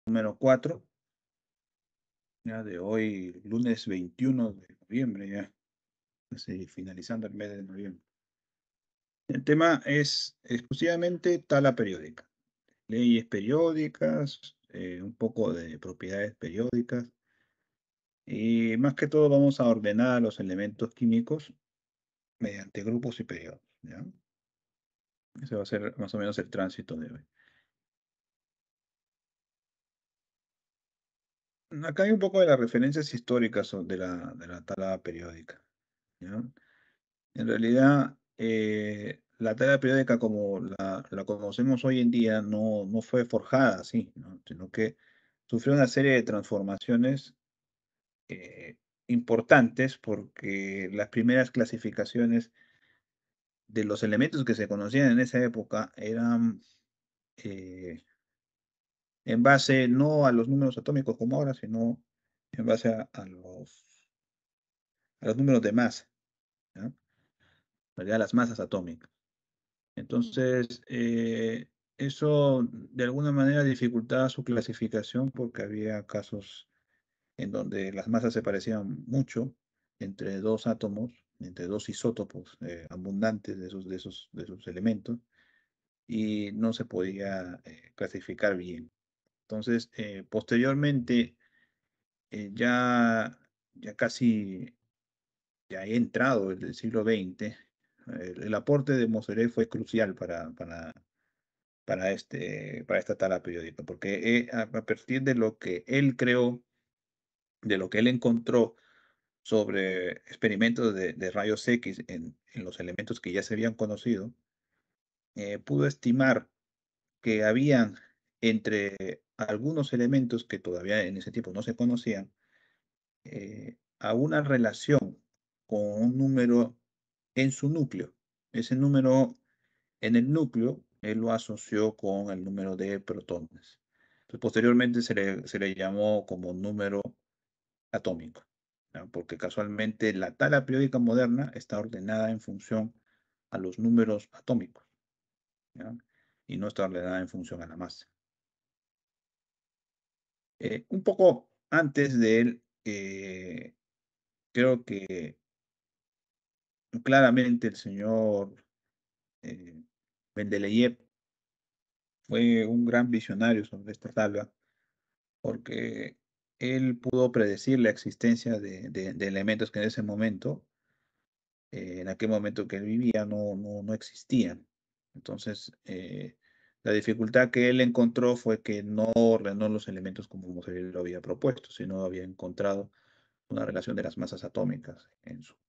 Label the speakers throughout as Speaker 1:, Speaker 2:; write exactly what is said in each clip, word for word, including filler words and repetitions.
Speaker 1: número cuatro, ya de hoy, lunes veintiuno de noviembre, ya casi finalizando el mes de noviembre. El tema es exclusivamente tabla periódica, leyes periódicas, eh, un poco de propiedades periódicas, y más que todo vamos a ordenar los elementos químicos mediante grupos y periodos, ¿ya? Ese va a ser más o menos el tránsito de hoy. Acá hay un poco de las referencias históricas so- de la, de la tabla periódica, ¿ya? En realidad, eh, la tabla periódica como la, la conocemos hoy en día no, no fue forjada así, ¿no? Sino que sufrió una serie de transformaciones eh, importantes porque las primeras clasificaciones de los elementos que se conocían en esa época eran eh, en base no a los números atómicos como ahora, sino en base a, a los, a los números de masa, ¿ya? En realidad, las masas atómicas. Entonces, eh, eso de alguna manera dificultaba su clasificación porque había casos en donde las masas se parecían mucho entre dos átomos, entre dos isótopos eh, abundantes de esos, de esos, de esos elementos, y no se podía eh, clasificar bien. Entonces, eh, posteriormente, eh, ya, ya casi ya he entrado el siglo veinte, el, el aporte de Moseley fue crucial para, para para, este, para esta tabla periódica, porque eh, a, a partir de lo que él creó, de lo que él encontró sobre experimentos de, de rayos X en, en, los elementos que ya se habían conocido, eh, pudo estimar que habían entre algunos elementos que todavía en ese tiempo no se conocían, eh, a una relación con un número en su núcleo. Ese número en el núcleo, él lo asoció con el número de protones. Entonces, posteriormente se le, se le llamó como número atómico, ¿ya? Porque casualmente la tabla periódica moderna está ordenada en función a los números atómicos, ¿ya? Y no está ordenada en función a la masa. Eh, un poco antes de él, eh, creo que claramente el señor eh, Mendeleev fue un gran visionario sobre esta tabla porque él pudo predecir la existencia de, de- de elementos que en ese momento, eh, en aquel momento que él vivía, no, no, no existían. Entonces, eh, la dificultad que él encontró fue que no ordenó los elementos como él lo había propuesto, sino había encontrado una relación de las masas atómicas en su,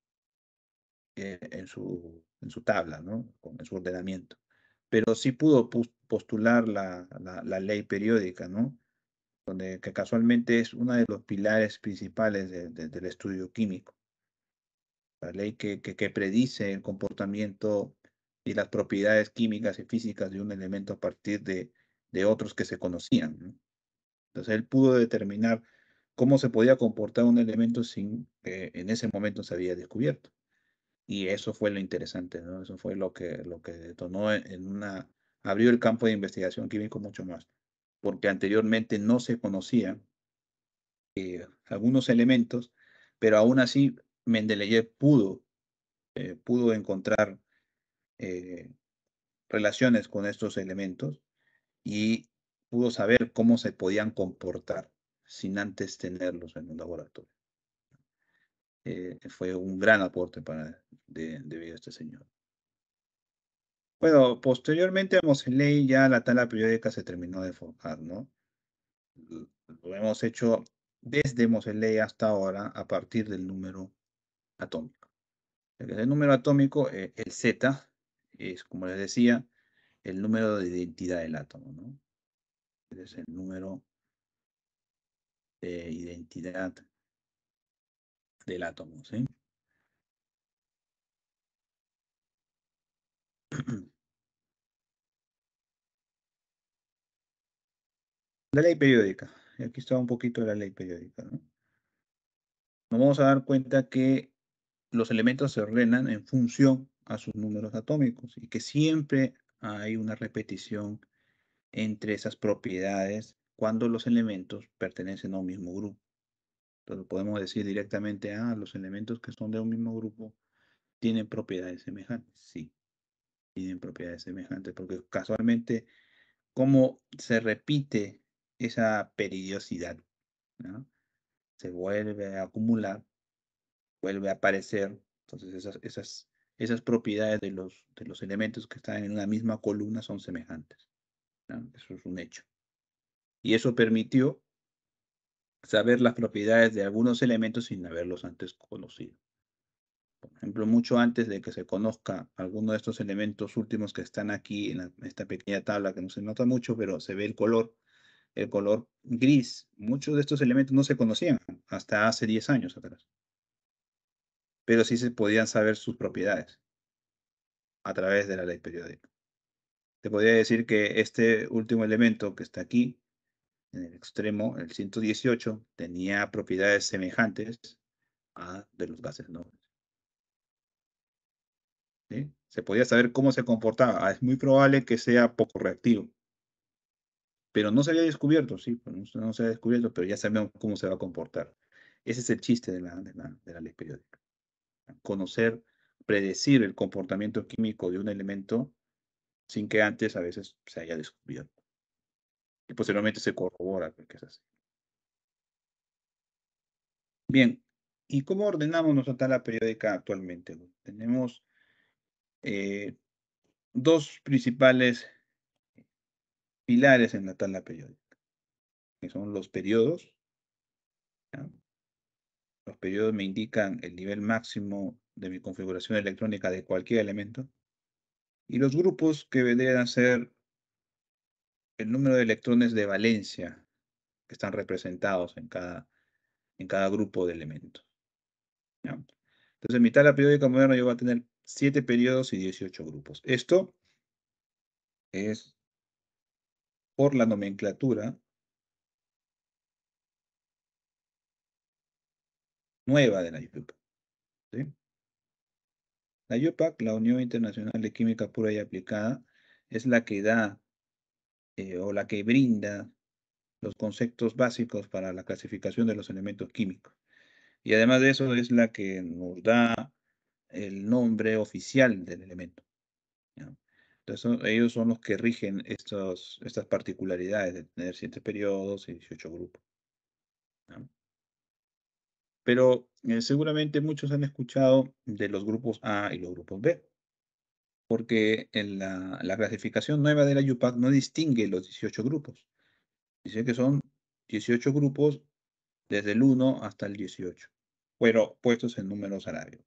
Speaker 1: eh, en su, en su tabla, ¿no? Con- En su ordenamiento. Pero sí pudo pus- postular la, la la ley periódica, ¿no? Donde, que casualmente es uno de los pilares principales de- de- del estudio químico, la ley que, que, que predice el comportamiento y las propiedades químicas y físicas de un elemento a partir de, de otros que se conocían, ¿no? Entonces él pudo determinar cómo se podía comportar un elemento sin que en ese momento se había descubierto. Y eso fue lo interesante, ¿no? Eso fue lo que, lo que detonó en en una, abrió el campo de investigación químico mucho más, porque anteriormente no se conocía eh, algunos elementos, pero aún así Mendeleev pudo, eh, pudo encontrar eh, relaciones con estos elementos y pudo saber cómo se podían comportar sin antes tenerlos en un laboratorio. Eh, fue un gran aporte para, de, debido a este señor. Bueno, posteriormente a Moseley ya la tabla periódica se terminó de forjar, ¿no? Lo hemos hecho desde Moseley hasta ahora a partir del número atómico. El número atómico, eh, el Z, es, como les decía, el número de identidad del átomo, ¿no? Es el número de identidad del átomo, ¿sí? La ley periódica. Y aquí está un poquito de la ley periódica, ¿no? Nos vamos a dar cuenta que los elementos se ordenan en función a sus números atómicos y que siempre hay una repetición entre esas propiedades cuando los elementos pertenecen a un mismo grupo. Entonces podemos decir directamente, ah, los elementos que son de un mismo grupo tienen propiedades semejantes. Sí, tienen propiedades semejantes, porque casualmente, ¿cómo se repite esa periodicidad? ¿No? Se vuelve a acumular, vuelve a aparecer. Entonces esas, esas, esas propiedades de los, de los elementos que están en una misma columna son semejantes. ¿No? Eso es un hecho. Y eso permitió saber las propiedades de algunos elementos sin haberlos antes conocido. Por ejemplo, mucho antes de que se conozca alguno de estos elementos últimos que están aquí en, la- en esta pequeña tabla que no se nota mucho, pero se ve el color, el color gris. Muchos de estos elementos no se conocían hasta hace diez años atrás, pero sí se podían saber sus propiedades a través de la ley periódica. Te podría decir que este último elemento que está aquí, en el extremo, el ciento dieciocho, tenía propiedades semejantes a de los gases nobles. ¿Sí? Se podía saber cómo se comportaba. Ah, es muy probable que sea poco reactivo, pero no se había descubierto, sí, pues, no, no se había descubierto, pero ya sabemos cómo se va a comportar. Ese es el chiste de la, de la, de la ley periódica. Conocer, predecir el comportamiento químico de un elemento sin que antes a veces se haya descubierto. Y posteriormente se corrobora que es así. Bien, ¿y cómo ordenamos nuestra tabla periódica actualmente? Bueno, tenemos eh, dos principales pilares en la tabla periódica, que son los periodos. ¿Ya? Los periodos me indican el nivel máximo de mi configuración electrónica de cualquier elemento. Y los grupos que vendrían a ser el número de electrones de valencia que están representados en cada, en cada grupo de elementos. ¿Ya? Entonces, en mi tabla periódica moderna yo voy a tener siete periodos y dieciocho grupos. Esto es por la nomenclatura nueva de la I U P A C. ¿Sí? La I U P A C, la Unión Internacional de Química Pura y Aplicada, es la que da eh, o la que brinda los conceptos básicos para la clasificación de los elementos químicos. Y además de eso es la que nos da el nombre oficial del elemento. ¿Ya? Entonces son- ellos son los que rigen estos, estas particularidades de tener siete periodos y dieciocho grupos. ¿Ya? Pero eh, seguramente muchos han escuchado de los grupos A y los grupos B, porque en la, la clasificación nueva de la I U P A C no distingue los dieciocho grupos. Dice que son dieciocho grupos desde el uno hasta el dieciocho, pero puestos en números árabes.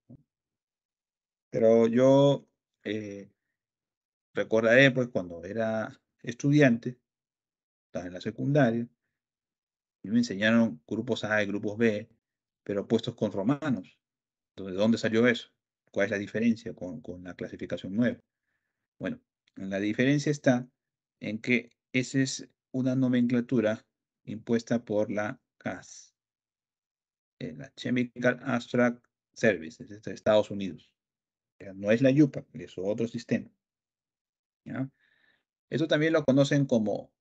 Speaker 1: Pero yo eh, recordaré, pues, cuando era estudiante, estaba en la secundaria, y me enseñaron grupos A y grupos B, pero puestos con romanos. Entonces, ¿de dónde salió eso? ¿Cuál es la diferencia con, con la clasificación nueva? Bueno, la diferencia está en que esa es una nomenclatura impuesta por la C A S, eh, la Chemical Abstract Service, es de Estados Unidos. Ya, no es la I U P A C, es otro sistema. ¿Ya? Eso también lo conocen como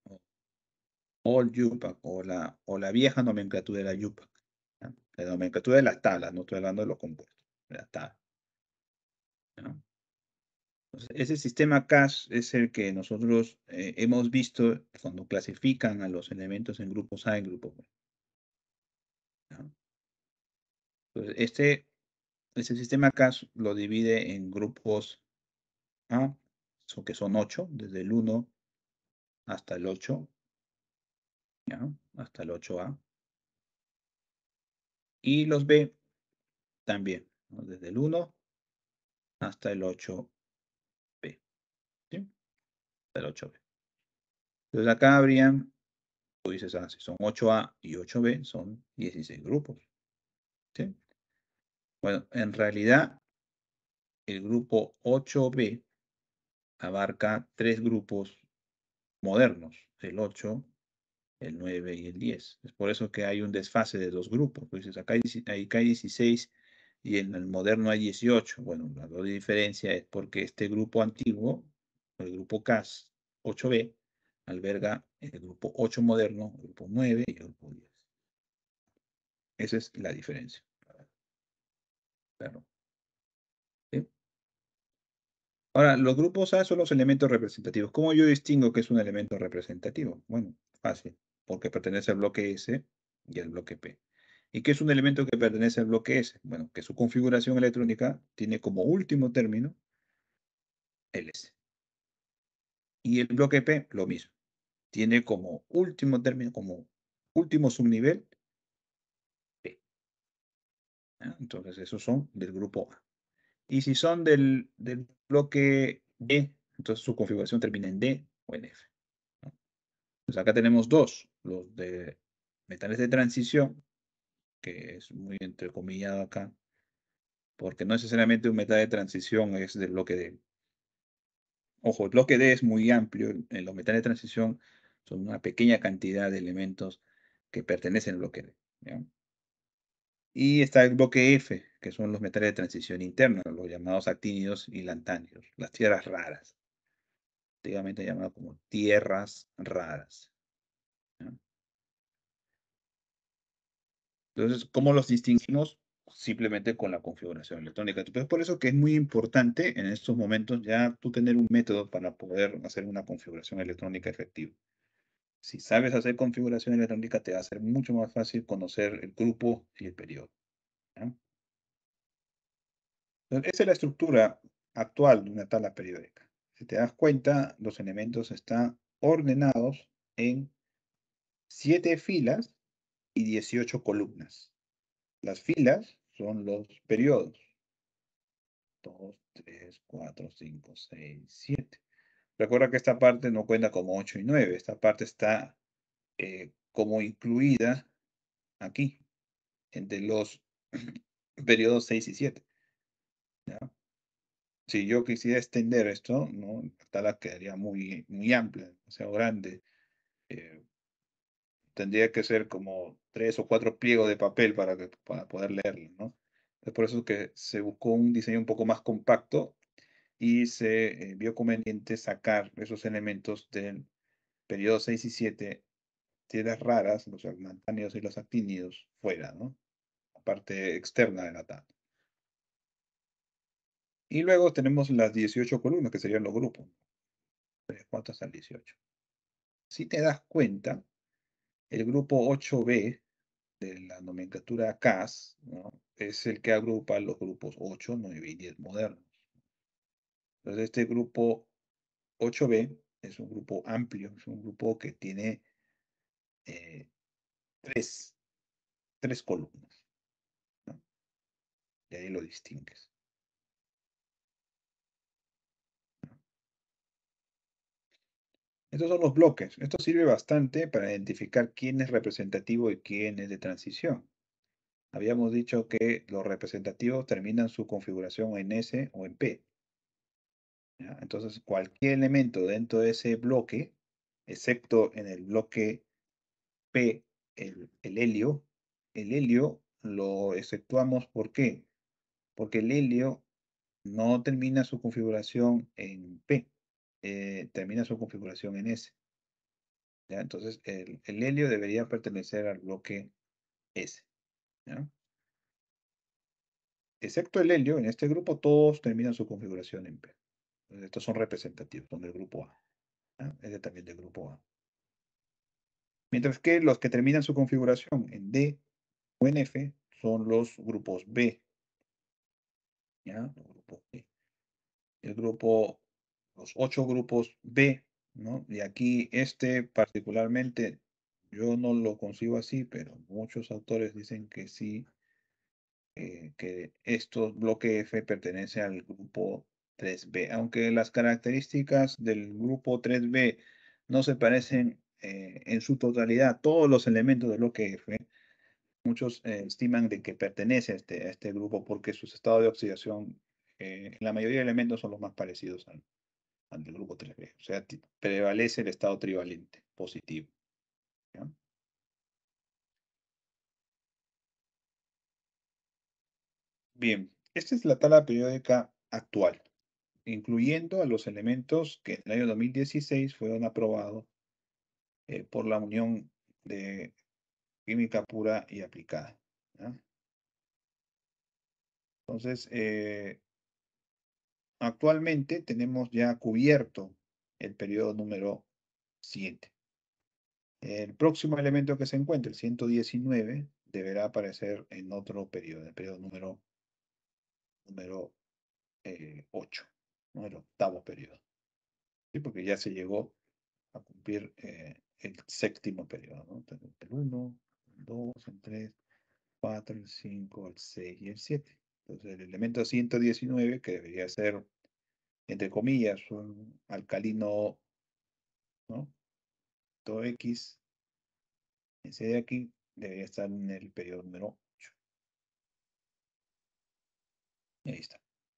Speaker 1: Old I U P A C o la, o la vieja nomenclatura de la I U P A C. ¿Ya? La nomenclatura de las tablas, no estoy hablando de los compuestos, de las tablas. ¿Ya? Entonces, ese sistema C A S es el que nosotros eh, hemos visto cuando clasifican a los elementos en grupos A y grupos B. ¿Ya? Entonces, este, este sistema C A S lo divide en grupos A, so- que son ocho, desde el uno hasta el ocho, ¿ya? Hasta el ocho A. Y los B también, ¿no? Desde el uno hasta el ocho B. ¿Sí? Hasta el ocho B. Entonces acá habrían, tú dices, ah, si son ocho A y ocho B, son dieciséis grupos. ¿Sí? Bueno, en realidad, el grupo ocho B abarca tres grupos modernos, el ocho, el nueve y el diez. Es por eso que hay un desfase de dos grupos. Tú dices, acá hay, dieci- acá hay dieciséis y en el moderno hay dieciocho. Bueno, la doble diferencia es porque este grupo antiguo, el grupo C A S ocho B, alberga el grupo ocho moderno, el grupo nueve y el grupo diez. Esa es la diferencia. Claro. ¿Sí? Ahora, los grupos A son los elementos representativos. ¿Cómo yo distingo que es un elemento representativo? Bueno, fácil, porque pertenece al bloque S y al bloque P. ¿Y qué es un elemento que pertenece al bloque S? Bueno, que su configuración electrónica tiene como último término el S. Y el bloque P, lo mismo. Tiene como último término, como último subnivel, P. ¿Ya? Entonces, esos son del grupo A. Y si son del, del bloque D, entonces su configuración termina en D o en F. ¿No? Entonces, acá tenemos dos, los de metales de transición, que es muy entrecomillado acá, porque no necesariamente un metal de transición es del bloque D. Ojo, el bloque D es muy amplio. En los metales de transición son una pequeña cantidad de elementos que pertenecen al bloque D. ¿Ya? Y está el bloque F, que son los metales de transición interna, los llamados actínidos y lantánidos, las tierras raras, antiguamente llamadas como tierras raras. ¿Ya? Entonces, ¿cómo los distinguimos? Simplemente con la configuración electrónica. Entonces, por eso que es muy importante en estos momentos ya tú tener un método para poder hacer una configuración electrónica efectiva. Si sabes hacer configuración electrónica, te va a ser mucho más fácil conocer el grupo y el periodo. ¿Ya? Entonces, esa es la estructura actual de una tabla periódica. Si te das cuenta, los elementos están ordenados en siete filas y dieciocho columnas. Las filas son los periodos. dos, tres, cuatro, cinco, seis, siete. Recuerda que esta parte no cuenta como ocho y nueve. Esta parte está eh, como incluida aquí, entre los periodos seis y siete. ¿Ya? Si yo quisiera extender esto, ¿no? La tabla quedaría muy, muy amplia, demasiado grande. eh, Tendría que ser como tres o cuatro pliegos de papel para, que, para poder leerlo, ¿no? Es por eso que se buscó un diseño un poco más compacto y se eh, vio conveniente sacar esos elementos del periodo seis y siete, tierras raras, los lantánidos y los actínidos, fuera, ¿no? La parte externa de la tabla. Y luego tenemos las dieciocho columnas, que serían los grupos. ¿Cuántas hasta el dieciocho? Si te das cuenta, el grupo ocho B de la nomenclatura C A S, ¿no? Es el que agrupa los grupos ocho, nueve y diez modernos. Entonces, este grupo ocho B es un grupo amplio, es un grupo que tiene eh, tres, tres columnas, ¿no? Y ahí lo distingues. Estos son los bloques. Esto sirve bastante para identificar quién es representativo y quién es de transición. Habíamos dicho que los representativos terminan su configuración en S o en P. ¿Ya? Entonces, cualquier elemento dentro de ese bloque, excepto en el bloque P, el, el helio, el helio lo exceptuamos, ¿por qué? Porque el helio no termina su configuración en P, eh, termina su configuración en S. ¿Ya? Entonces, el, el helio debería pertenecer al bloque S. ¿Ya? Excepto el helio, en este grupo todos terminan su configuración en P. Entonces, estos son representativos, son del grupo A. ¿Ya? Este también del grupo A. Mientras que los que terminan su configuración en D o en F son los grupos B. ¿Ya? Los grupos B. El grupo, los ocho grupos B, ¿no? Y aquí este particularmente, yo no lo concibo así, pero muchos autores dicen que sí, eh, que estos bloque F pertenece al grupo tres B, aunque las características del grupo tres B no se parecen eh, en su totalidad, todos los elementos del bloque F, muchos eh, estiman de que pertenece a este, a este grupo porque sus estados de oxidación, eh, en la mayoría de elementos son los más parecidos al, al del grupo tres B, o sea, prevalece el estado trivalente positivo. ¿Ya? Bien, esta es la tabla periódica actual, incluyendo a los elementos que en el año dos mil dieciséis fueron aprobados eh, por la unión de química pura y aplicada. ¿Ya? Entonces, eh, actualmente tenemos ya cubierto el periodo número siete. El próximo elemento que se encuentre, el ciento diecinueve, deberá aparecer en otro periodo, el periodo número, número eh, ocho, ¿no? El octavo periodo. ¿Sí? Porque ya se llegó a cumplir eh, el séptimo periodo, ¿no? Entonces, el uno, el dos, el tres, cuatro, el cinco, el seis y el siete. Entonces, el elemento ciento diecinueve, que debería ser, entre comillas, un alcalino, ¿no? Todo X, ese de aquí, debería estar en el periodo número ocho. Ahí está.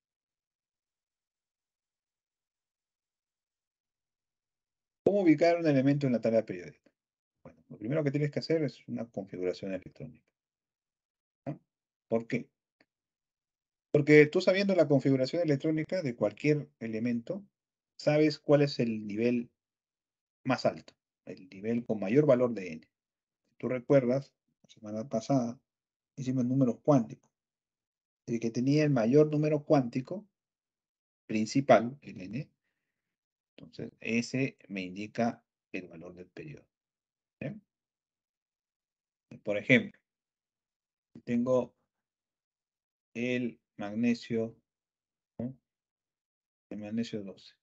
Speaker 1: ¿Cómo ubicar un elemento en la tabla periódica? Bueno, lo primero que tienes que hacer es una configuración electrónica. ¿No? ¿Por qué? Porque tú sabiendo la configuración electrónica de cualquier elemento, sabes cuál es el nivel más alto, el nivel con mayor valor de n. Tú recuerdas, la semana pasada hicimos números cuánticos. El que tenía el mayor número cuántico principal, el n, entonces ese me indica el valor del periodo. ¿Bien? Por ejemplo, tengo el magnesio, ¿no? El magnesio doce.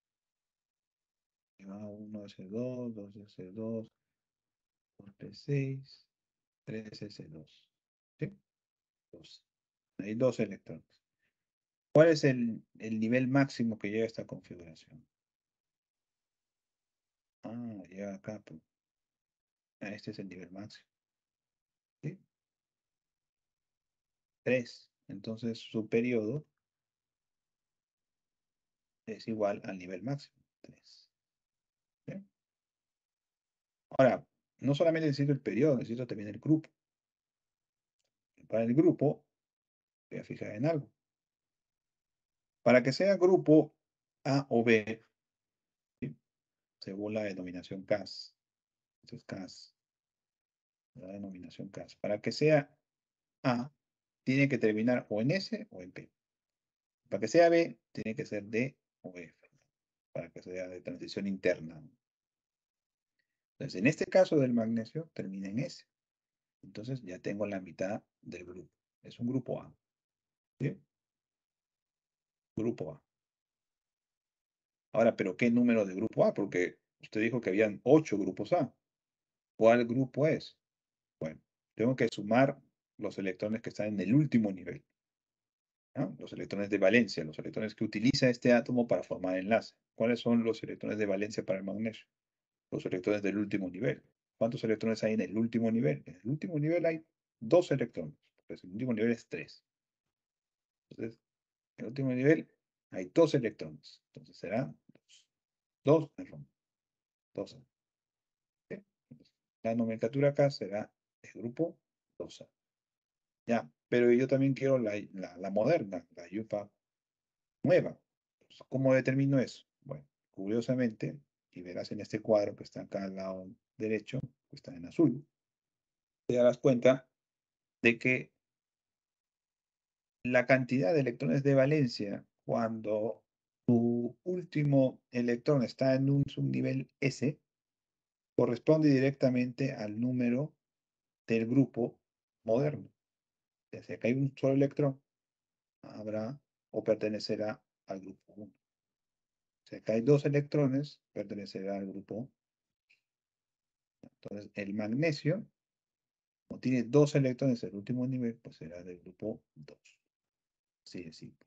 Speaker 1: uno S dos, dos S dos, dos P seis, tres S dos. ¿Sí? Dos. Hay dos electrones. ¿Cuál es el, el nivel máximo que llega a esta configuración? Ah, llega acá, pues. Ah, este es el nivel máximo. ¿Sí? tres. Entonces su periodo es igual al nivel máximo. tres. ¿Sí? Ahora, no solamente necesito el periodo, necesito también el grupo. Para el grupo, voy a fijar en algo. Para que sea grupo A o B, ¿sí? Según la denominación C A S. Esto es C A S. La denominación C A S. Para que sea A, tiene que terminar o en S o en P. Para que sea B, tiene que ser D o F. Para que sea de transición interna. Entonces, en este caso del magnesio, termina en S. Entonces, ya tengo la mitad del grupo. Es un grupo A. ¿Sí? Grupo A. Ahora, ¿pero qué número de grupo A? Porque usted dijo que habían ocho grupos A. ¿Cuál grupo es? Bueno, tengo que sumar los electrones que están en el último nivel, ¿no? Los electrones de valencia, los electrones que utiliza este átomo para formar enlace. ¿Cuáles son los electrones de valencia para el magnesio? Los electrones del último nivel. ¿Cuántos electrones hay en el último nivel? En el último nivel hay dos electrones, pues el último nivel es tres. Entonces, en el último nivel hay dos electrones. Entonces serán dos, dos, perdón, dos. ¿Sí? La nomenclatura acá será el grupo dos A. Ya, pero yo también quiero la, la, la moderna, la yupa nueva. Pues, ¿cómo determino eso? Bueno, curiosamente, y verás en este cuadro que está acá al lado derecho, que está en azul, te darás cuenta de que la cantidad de electrones de valencia cuando tu último electrón está en un subnivel S corresponde directamente al número del grupo moderno. O sea, que hay un solo electrón, habrá o pertenecerá al grupo uno. O sea, que hay dos electrones, pertenecerá al grupo. Entonces, el magnesio, como tiene dos electrones en el último nivel, pues será del grupo dos. Así de simple.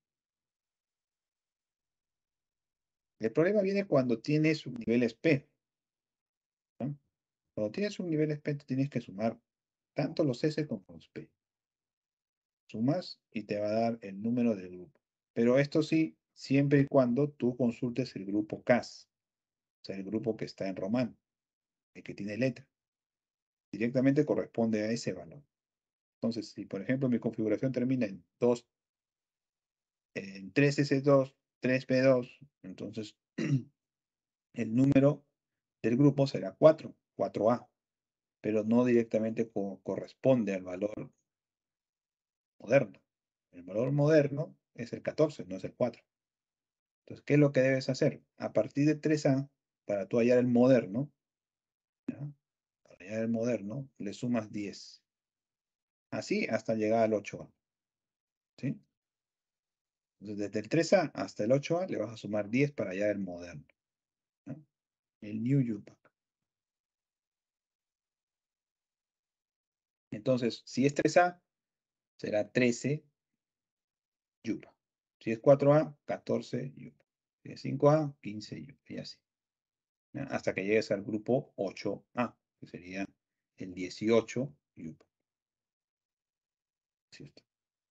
Speaker 1: El problema viene cuando tienes subniveles P, ¿no? Cuando tienes subniveles P, tienes que sumar tanto los S como los P. Sumas y te va a dar el número del grupo. Pero esto sí, siempre y cuando tú consultes el grupo C A S, o sea, el grupo que está en romano, el que tiene letra. Directamente corresponde a ese valor. Entonces, si por ejemplo mi configuración termina en dos, en tres S dos, tres P dos, entonces el número del grupo será cuatro, cuatro A, pero no directamente co- corresponde al valor moderno. El valor moderno es el catorce, no es el cuatro. Entonces, ¿qué es lo que debes hacer? A partir de tres A, para tú hallar el moderno, ¿ya? Para hallar el moderno, le sumas diez. Así hasta llegar al ocho A. ¿Sí? Entonces, desde el tres A hasta el ocho A le vas a sumar diez para hallar el moderno, ¿no? El New U-Pack. Entonces, si es tres A, será trece U-Pack. Si es cuatro A, catorce U-Pack. Si es cinco A, quince U-Pack. Y así, ¿ya? Hasta que llegues al grupo ocho A, que sería el dieciocho U-Pack. ¿Cierto?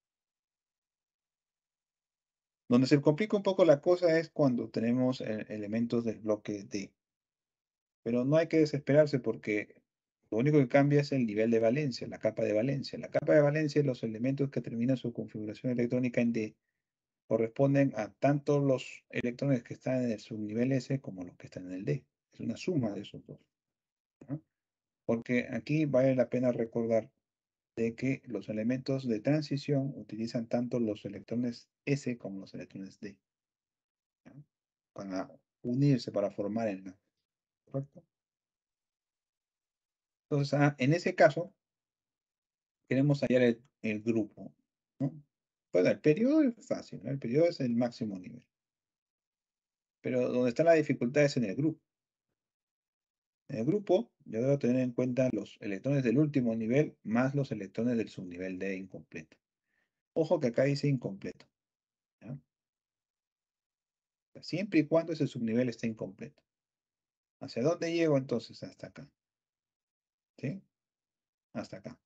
Speaker 1: Donde se complica un poco la cosa es cuando tenemos eh, elementos del bloque D. Pero no hay que desesperarse porque lo único que cambia es el nivel de valencia, la capa de valencia. La capa de valencia, los elementos que terminan su configuración electrónica en D, corresponden a tanto los electrones que están en el subnivel S como los que están en el D. Es una suma de esos dos, ¿no? Porque aquí vale la pena recordar de que los elementos de transición utilizan tanto los electrones S como los electrones D, ¿no? Para unirse, para formar el enlace, ¿correcto? Entonces, ah, en ese caso, queremos hallar el, el grupo, ¿no? Bueno, el periodo es fácil, ¿no? El periodo es el máximo nivel. Pero donde está la dificultad es en el grupo. En el grupo, yo debo tener en cuenta los electrones del último nivel más los electrones del subnivel D incompleto. Ojo que acá dice incompleto, ¿ya? Siempre y cuando ese subnivel esté incompleto. ¿Hacia dónde llego entonces? Hasta acá. ¿Sí? Hasta acá.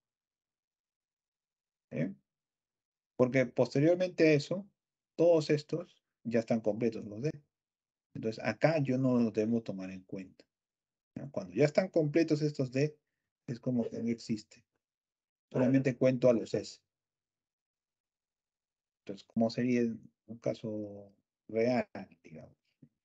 Speaker 1: ¿Sí? Porque posteriormente a eso, todos estos ya están completos los D. Entonces acá yo no los debo tomar en cuenta, ¿ya? Cuando ya están completos estos D, es como que no existe. Solamente cuento a los S. Entonces, ¿cómo sería en un caso real, digamos?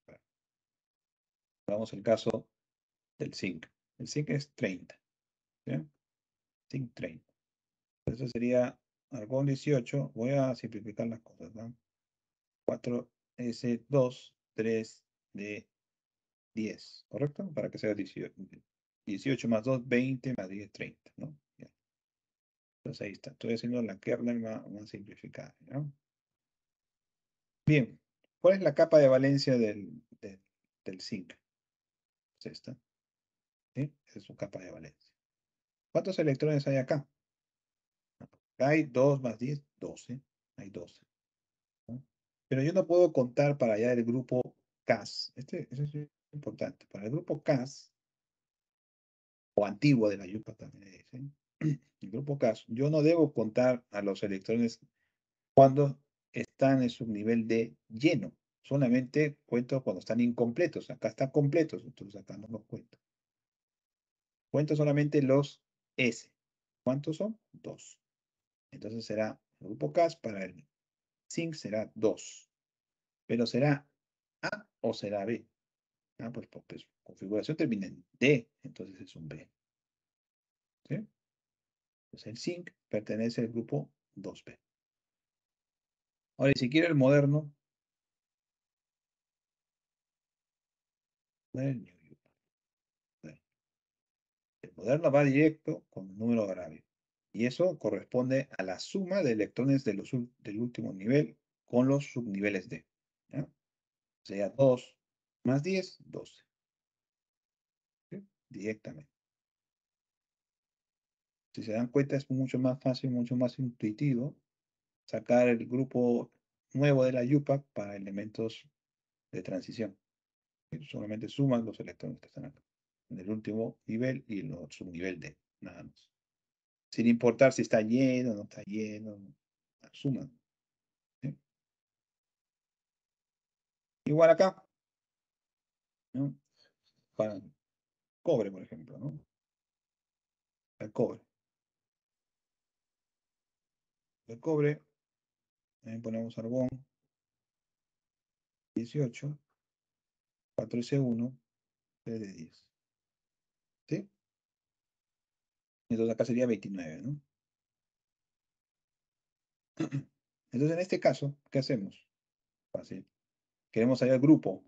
Speaker 1: Vamos al caso del zinc. El zinc es treinta, ¿sí? Zinc treinta. Eso sería argón dieciocho. Voy a simplificar las cosas, ¿no? cuatro S dos, tres D diez, ¿correcto? Para que sea dieciocho. dieciocho más dos, veinte más diez, treinta, ¿no? Ya. Entonces ahí está. Estoy haciendo la kernel más, más simplificada, ¿no? Bien. ¿Cuál es la capa de valencia del, del, del zinc? Es esta, ¿sí? Esa es su capa de valencia. ¿Cuántos electrones hay acá? Hay dos más diez, doce. Hay doce, ¿no? Pero yo no puedo contar para allá el grupo Cas. Este, eso es importante. Para el grupo Cas, o antiguo de la yupa también le dicen, el grupo Cas, yo no debo contar a los electrones cuando están en su nivel de lleno. Solamente cuento cuando están incompletos. Acá están completos, entonces acá no los cuento. Cuento solamente los S. ¿Cuántos son? Dos. Entonces será el grupo Cas para el zinc será dos. Pero será A o será B. Ah, pues, pues, pues, configuración termina en D, entonces es un B, ¿sí? Entonces el zinc pertenece al grupo dos B. Ahora, y si quiero el moderno, el moderno va directo con un número Arabio. Y eso corresponde a la suma de electrones de los, del último nivel con los subniveles D, ¿ya? Sería dos más diez, doce, ¿sí? Directamente. Si se dan cuenta, es mucho más fácil, mucho más intuitivo sacar el grupo nuevo de la yupa para elementos de transición. Solamente suman los electrones que están acá, en el último nivel y el subnivel D, nada más. Sin importar si está lleno o no está lleno, suman, ¿sí? Igual acá, ¿no? Para cobre, por ejemplo, ¿no? El cobre. El cobre, ahí ponemos argón dieciocho, cuatro S uno, P de diez. ¿Sí? Entonces acá sería veintinueve, ¿no? Entonces en este caso, ¿qué hacemos? Fácil. Queremos hallar el grupo,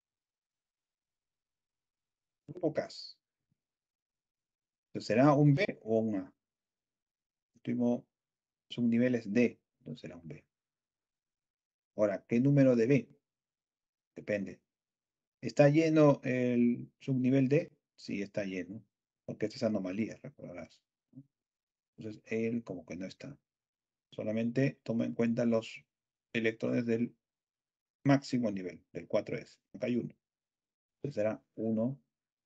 Speaker 1: grupo Cas. Entonces será un B o un A. Último subnivel es D, entonces será un B. Ahora, ¿qué número de B? Depende. ¿Está lleno el subnivel D? Sí, está lleno, porque esta es anomalía, recordarás. Entonces, él como que no está. Solamente toma en cuenta los electrones del máximo nivel, del cuatro S. Acá hay uno. Entonces será uno.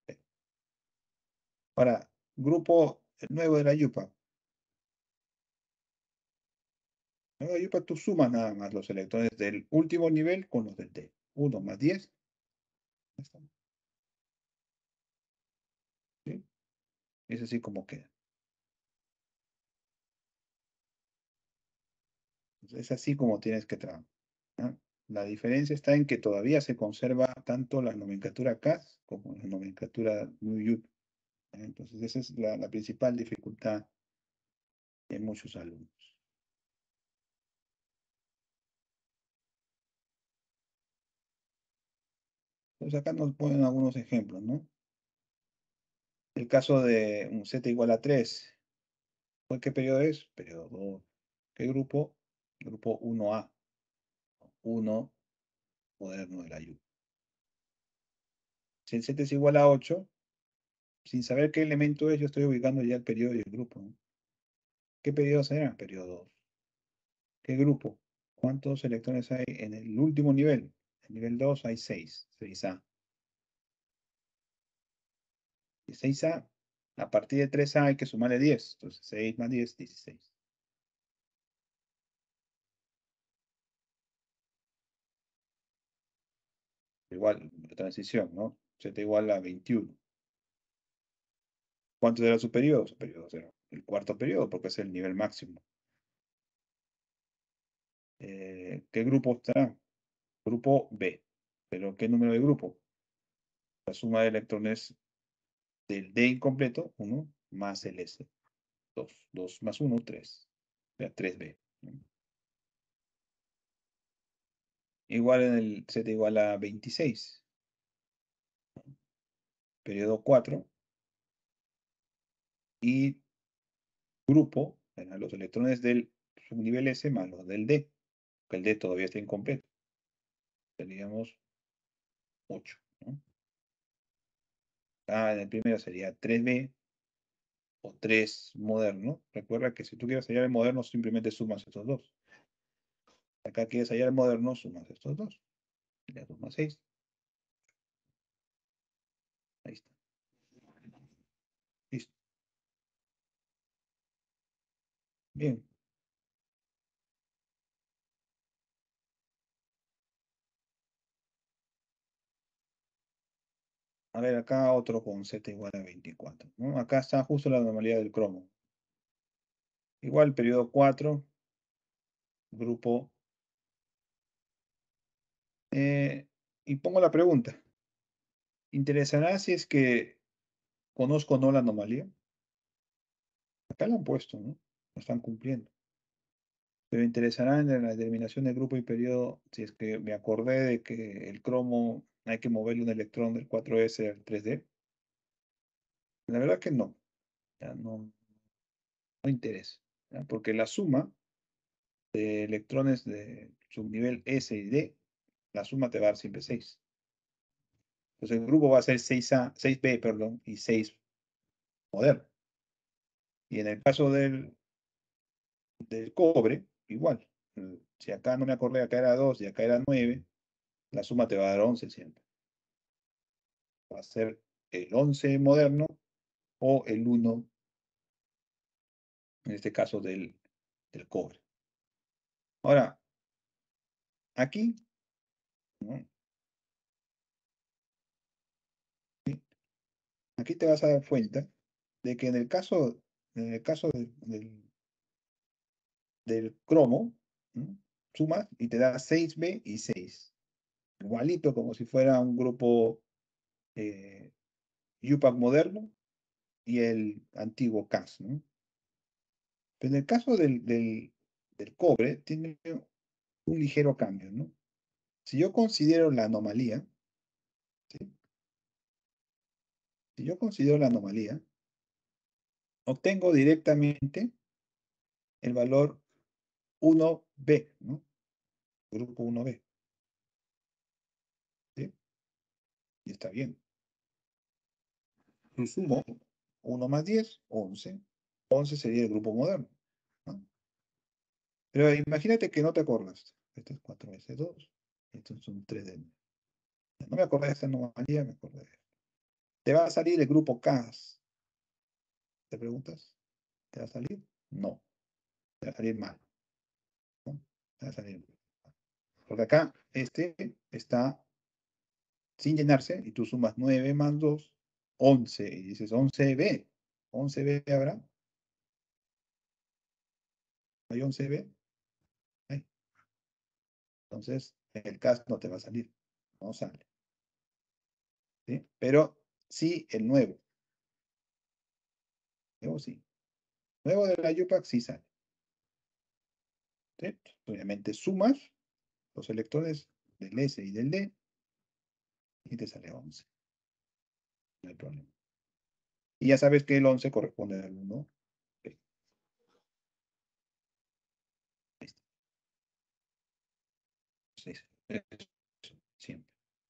Speaker 1: Ahora, grupo nuevo de la yupa. Nuevo de la yupa, tú sumas nada más los electrones del último nivel con los del D. uno más diez. Ya está, ¿sí? Es así como queda. Es así como tienes que trabajar. ¿Ah? La diferencia está en que todavía se conserva tanto la nomenclatura Cas como la nomenclatura New. Entonces, esa es la, la principal dificultad de muchos alumnos. Entonces, acá nos ponen algunos ejemplos, ¿no? El caso de un Z igual a tres. ¿Pues qué periodo es? Periodo dos. ¿Qué grupo? Grupo uno A. uno moderno de la U. Si el Z es igual a ocho, sin saber qué elemento es, yo estoy ubicando ya el periodo y el grupo, ¿no? ¿Qué periodo será? Periodo dos. ¿Qué grupo? ¿Cuántos electrones hay en el último nivel? En nivel dos hay seis. seis A. Y seis A, a partir de tres A hay que sumarle diez. Entonces seis más diez, dieciséis. Igual, la transición, ¿no? Z igual a veintiuno. ¿Cuánto era su periodo? Su periodo será el cuarto periodo, porque es el nivel máximo. Eh, ¿qué grupo estará? Grupo B. ¿Pero qué número de grupo? La suma de electrones del D incompleto, uno, más el S, dos. dos más uno, tres. O sea, tres B. ¿No? Igual en el Z igual a veintiséis. Periodo cuatro. Y grupo, eran los electrones del subnivel S más los del D, que el D todavía está incompleto. Seríamos ocho, ¿no? Ah, en el primero sería tres B o tres moderno. Recuerda que si tú quieres hallar el moderno, simplemente sumas estos dos. Acá quieres hallar el moderno, sumas estos dos. Ya dos más seis. Ahí está. Listo. Bien. A ver, acá otro con Z igual a veinticuatro, ¿no? Acá está justo la anomalía del cromo. Igual, periodo cuatro, grupo. Eh, y pongo la pregunta. ¿Interesará si es que conozco o no la anomalía? Acá lo han puesto, ¿no? Lo están cumpliendo. Pero interesará en la determinación del grupo y periodo si es que me acordé de que el cromo hay que moverle un electrón del cuatro S al tres D. La verdad que no. Ya no, no interesa. ¿Ya? Porque la suma de electrones de subnivel S y D, la suma te va a dar siempre seis. Entonces el grupo va a ser seis A, seis B, perdón, y seis moderno. Y en el caso del, del cobre, igual. Si acá no me acordé, acá era dos y acá era nueve, la suma te va a dar once siempre. Va a ser el once moderno o el uno, en este caso del, del cobre. Ahora, aquí, ¿no? Aquí te vas a dar cuenta de que en el caso, en el caso del, del, del cromo, ¿no? Sumas y te da seis B y seis. Igualito como si fuera un grupo eh, U P A C moderno, y el antiguo C A S, ¿no? Pero en el caso del, del, del cobre, tiene un ligero cambio, ¿no? Si yo considero la anomalía, ¿sí? Si yo considero la anomalía, obtengo directamente el valor uno b, ¿no? Grupo uno b, ¿sí? Y está bien. Lo sumo, uno más diez, once. once sería el grupo moderno, ¿no? Pero imagínate que no te acuerdas. Esto es cuatro veces dos. Esto es un tres de nueve. No me acordé de esta anomalía, me acordé de esto. ¿Te va a salir el grupo C A S? ¿Te preguntas? ¿Te va a salir? No, te va a salir mal, ¿no? Te va a salir mal. Porque acá este está sin llenarse y tú sumas nueve más dos, once. Y dices once b. once b habrá. ¿Hay once b? Hay. Entonces, el C A S no te va a salir. No sale. ¿Sí? Pero sí el nuevo. Nuevo sí. Nuevo de la UPAC sí sale. ¿Sí? Obviamente sumas los electrones del S y del D y te sale once. No hay problema. Y ya sabes que el once corresponde al uno. Ok, listo. Sí, eso, siempre.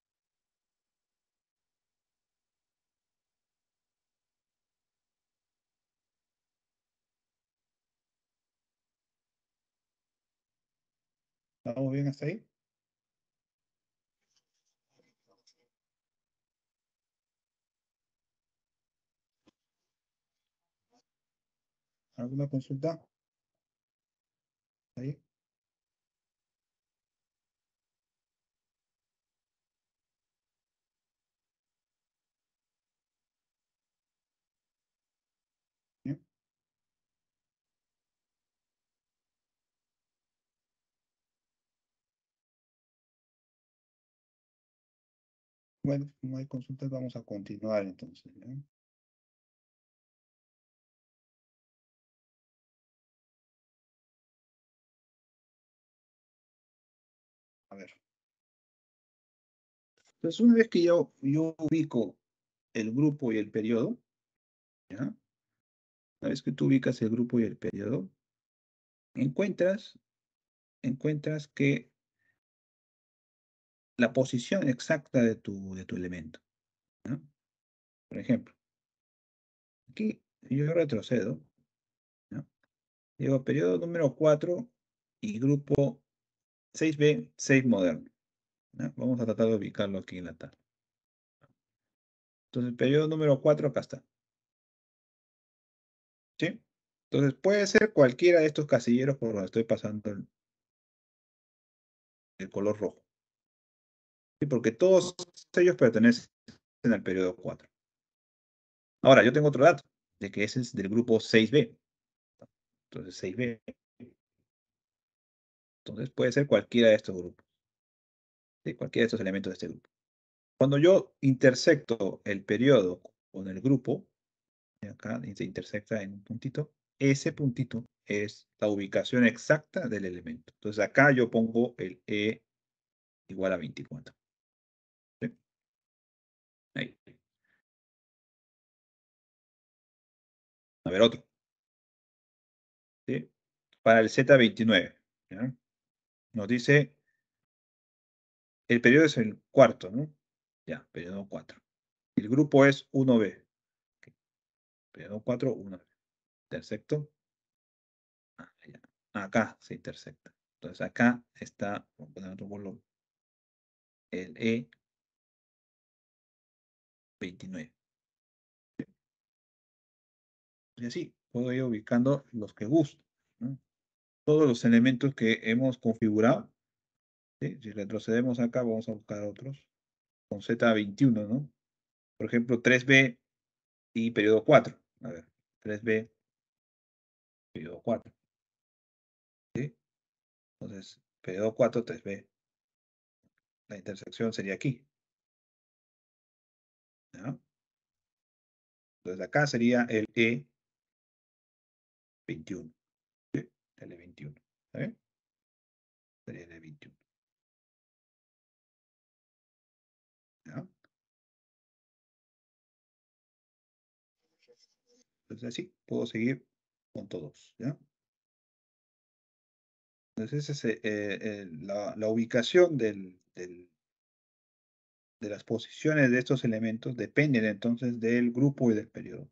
Speaker 1: ¿Estamos bien hasta ahí? ¿Alguna consulta? ¿Ahí? ¿Bien? Bueno, no hay consultas, vamos a continuar entonces, ¿ya? A ver. Entonces, una vez que yo, yo ubico el grupo y el periodo, ¿ya? Una vez que tú ubicas el grupo y el periodo, encuentras, encuentras que la posición exacta de tu, de tu elemento, ¿no? Por ejemplo, aquí yo retrocedo, ¿no? Digo periodo número cuatro y grupo seis b, seis moderno, ¿no? Vamos a tratar de ubicarlo aquí en la tabla. Entonces, el periodo número cuatro acá está, ¿sí? Entonces, puede ser cualquiera de estos casilleros por donde estoy pasando el, el color rojo, ¿sí? Porque todos ellos pertenecen al periodo cuatro. Ahora, yo tengo otro dato, de que ese es del grupo seis b. Entonces, seis b. Entonces, puede ser cualquiera de estos grupos, ¿sí? Cualquiera de estos elementos de este grupo. Cuando yo intersecto el periodo con el grupo, acá se intersecta en un puntito, ese puntito es la ubicación exacta del elemento. Entonces acá yo pongo el E igual a veinticuatro. ¿Sí? Ahí. A ver, otro. ¿Sí? Para el Z veintinueve. ¿Ya? Nos dice, el periodo es el cuarto, ¿no? Ya, periodo cuatro. El grupo es uno b. Periodo cuatro, uno b. Intersecto. Ah, ya. Acá se intersecta. Entonces acá está, vamos a poner otro color, el E veintinueve. Y así puedo ir ubicando los que gusto, ¿no? Todos los elementos que hemos configurado, ¿sí? Si retrocedemos acá, vamos a buscar otros con Z veintiuno, ¿no? Por ejemplo, tres b y periodo cuatro. A ver, tres b, periodo cuatro. ¿Sí? Entonces, periodo cuatro, tres b. La intersección sería aquí, ¿ya? Entonces acá sería el E veintiuno. ¿Sí? El E veintiuno. ¿Está bien? Sería el E veintiuno. ¿Ya? Entonces así puedo seguir con todos. ¿Ya? Entonces esa es eh, eh, la, la ubicación del, del- de las posiciones de estos elementos dependen entonces del grupo y del periodo.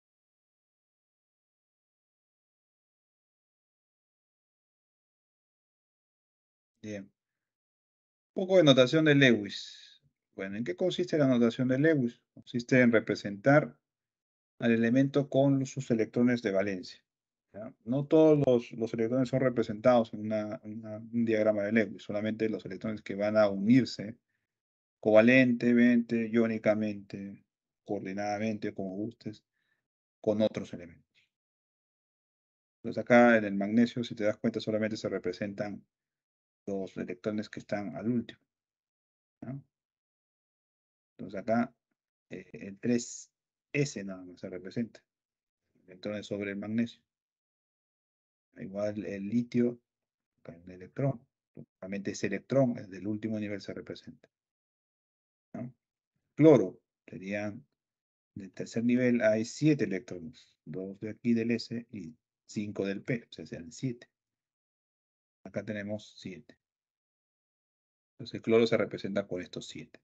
Speaker 1: Bien. Un poco de notación de Lewis. Bueno, ¿en qué consiste la notación de Lewis? Consiste en representar al elemento con sus electrones de valencia. ¿Ya? No todos los, los electrones son representados en una- una- un diagrama de Lewis, solamente los electrones que van a unirse covalentemente, iónicamente, coordinadamente, como gustes, con otros elementos. Entonces acá en el magnesio, si te das cuenta, solamente se representan los electrones que están al último. ¿No? Entonces acá eh, el tres ese nada más se representa, electrones sobre el magnesio. Igual el litio, acá el electrón. Solamente ese electrón, el del último nivel, se representa. ¿No? Cloro, serían del tercer nivel hay siete electrones, dos de aquí del S y cinco del P, o sea, serían siete. Acá tenemos siete. Entonces el cloro se representa con estos siete.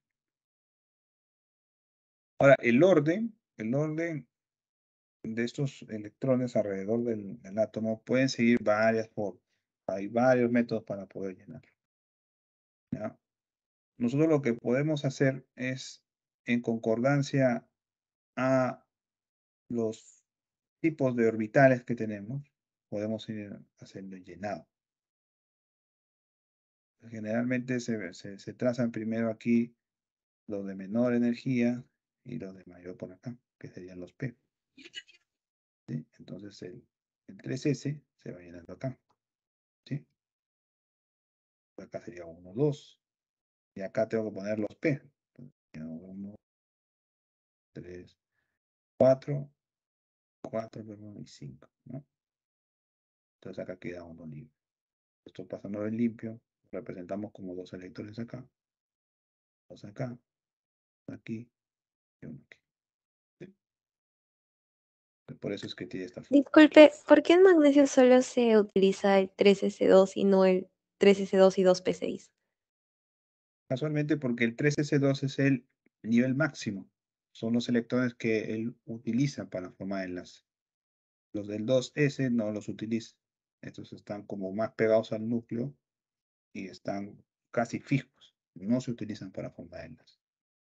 Speaker 1: Ahora, el orden, el orden de estos electrones alrededor del, del átomo pueden seguir varias formas. Hay varios métodos para poder llenar. ¿Ya? Nosotros lo que podemos hacer es, en concordancia a los tipos de orbitales que tenemos, podemos ir haciendo el llenado. Generalmente se, se, se trazan primero aquí los de menor energía y los de mayor por acá, que serían los P. ¿Sí? Entonces el, el tres ese se va llenando acá. ¿Sí? Acá sería uno, dos. Y acá tengo que poner los P. uno, tres, cuatro, cuatro, perdón, y cinco. ¿No? Entonces acá queda uno libre. Esto pasando en limpio, representamos como dos electrones acá, dos acá, aquí y uno aquí. ¿Sí? Por eso es que tiene esta forma.
Speaker 2: Disculpe, ¿por qué en magnesio solo se utiliza el tres ese dos y no el tres ese dos y dos pe seis?
Speaker 1: Casualmente porque el tres ese dos es el nivel máximo. Son los electrones que él utiliza para formar enlace. Los del dos ese no los utiliza. Estos están como más pegados al núcleo y están casi fijos. No se utilizan para formar enlace.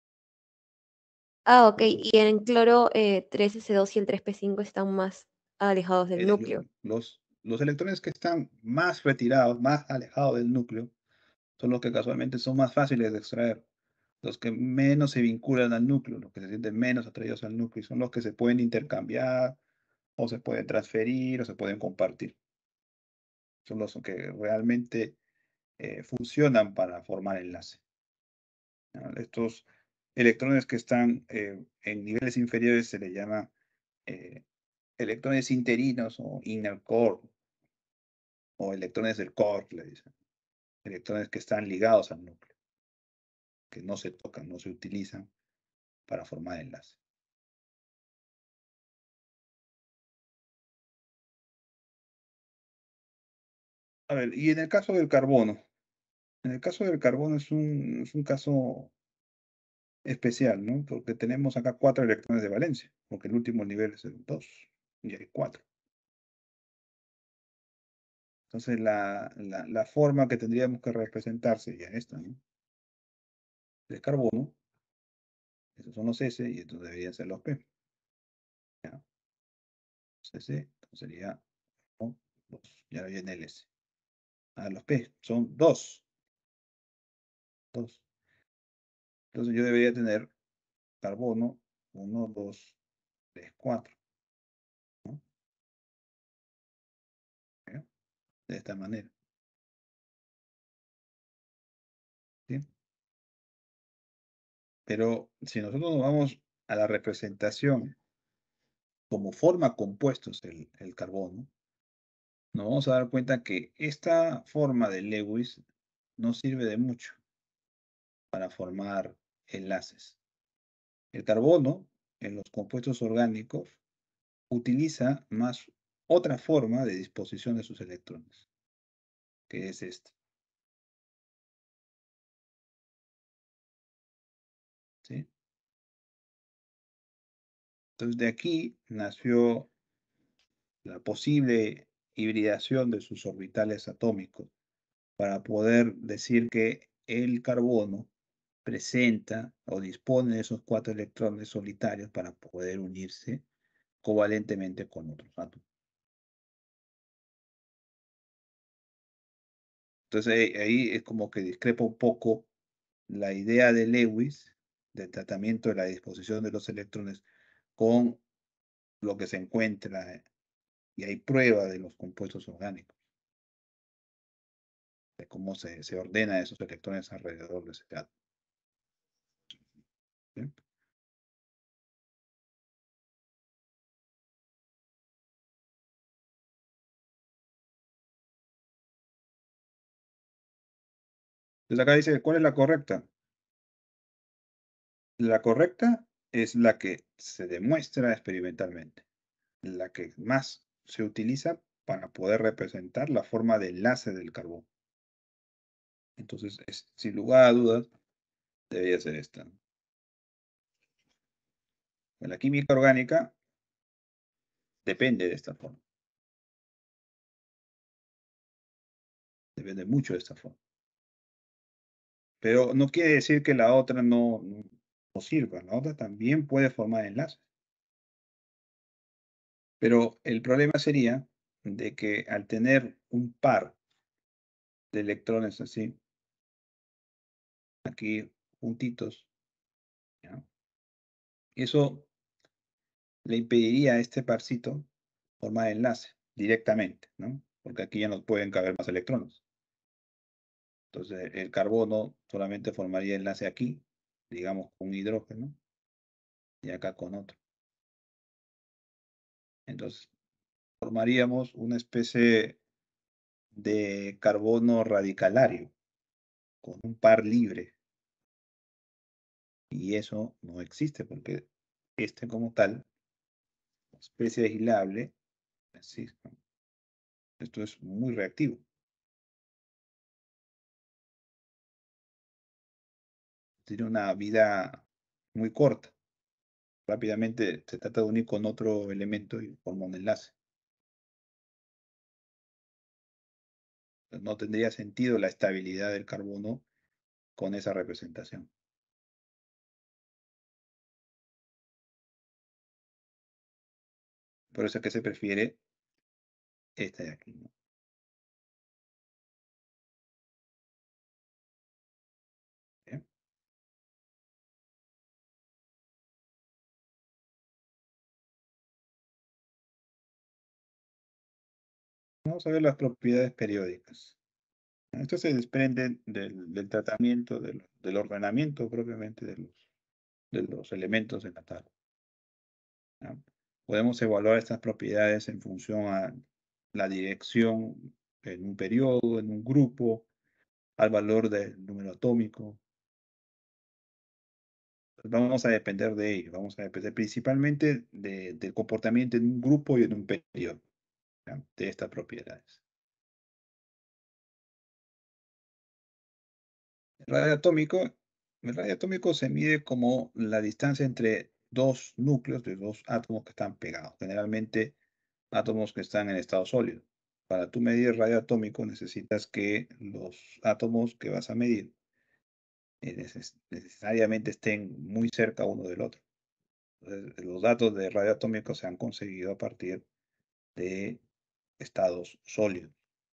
Speaker 2: Ah, ok. Y en cloro, eh, tres ese dos y el tres pe cinco están más alejados del
Speaker 1: El-
Speaker 2: núcleo.
Speaker 1: los, los electrones que están más retirados, más alejados del núcleo, son los que casualmente son más fáciles de extraer. Los que menos se vinculan al núcleo, los que se sienten menos atraídos al núcleo, y son los que se pueden intercambiar, o se pueden transferir, o se pueden compartir. Son los que realmente eh, funcionan para formar enlace. ¿No? Estos electrones que están eh, en niveles inferiores se les llama eh, electrones interinos o inner core, o electrones del core, le dicen. Electrones que están ligados al núcleo, que no se tocan, no se utilizan para formar enlace. A ver, y en el caso del carbono, en el caso del carbono es un, es un caso especial, ¿no? Porque tenemos acá cuatro electrones de valencia, porque el último nivel es el dos, y hay cuatro. Entonces la, la, la forma que tendríamos que representar sería esta, ¿no? El carbono, esos son los S, y estos deberían ser los P. ¿Ya? S, entonces sería uno, dos, ya viene el S. Ah, los P son dos, dos. Entonces yo debería tener carbono uno, dos, tres, cuatro, ¿no? ¿Ya? De esta manera, ¿sí? Pero si nosotros nos vamos a la representación como forma compuestos el, el carbono, nos vamos a dar cuenta que esta forma de Lewis no sirve de mucho para formar enlaces. El carbono en los compuestos orgánicos utiliza más otra forma de disposición de sus electrones, que es esta. ¿Sí? Entonces de aquí nació la posible hibridación de sus orbitales atómicos para poder decir que el carbono presenta o dispone de esos cuatro electrones solitarios para poder unirse covalentemente con otros átomos. Entonces ahí, ahí es como que discrepa un poco la idea de Lewis del tratamiento de la disposición de los electrones con lo que se encuentra y hay prueba de los compuestos orgánicos, de cómo se, se ordena esos electrones alrededor de ese átomo. ¿Sí? Entonces acá dice, ¿cuál es la correcta? La correcta es la que se demuestra experimentalmente, la que más se utiliza para poder representar la forma de enlace del carbono. Entonces, es, sin lugar a dudas, debería ser esta. En la química orgánica depende de esta forma, depende mucho de esta forma. Pero no quiere decir que la otra no, no, no sirva, la otra también puede formar enlaces. Pero el problema sería de que al tener un par de electrones así, aquí juntitos, ¿ya? Eso le impediría a este parcito formar enlace directamente, ¿no? Porque aquí ya no pueden caber más electrones. Entonces el carbono solamente formaría enlace aquí, digamos con un hidrógeno, y acá con otro. Entonces formaríamos una especie de carbono radicalario con un par libre. Y eso no existe porque este como tal, especie aislable, existe. Esto es muy reactivo. Tiene una vida muy corta. Rápidamente se trata de unir con otro elemento y forma un enlace. No tendría sentido la estabilidad del carbono con esa representación. Por eso es que se prefiere esta de aquí, ¿no? Bien. Vamos a ver las propiedades periódicas. Esto se desprende del, del tratamiento, del, del ordenamiento propiamente de los, de los elementos de la tabla, ¿ya? Podemos evaluar estas propiedades en función a la dirección en un periodo, en un grupo, al valor del número atómico. Vamos a depender de ello, vamos a depender principalmente de, del comportamiento en un grupo y en un periodo, ¿ya? De estas propiedades. El radio atómico, el radio atómico se mide como la distancia entre dos núcleos de dos átomos que están pegados, generalmente átomos que están en estado sólido. Para tú medir el radio atómico necesitas que los átomos que vas a medir eh, neces- necesariamente estén muy cerca uno del otro. Entonces, los datos de radio atómico se han conseguido a partir de estados sólidos.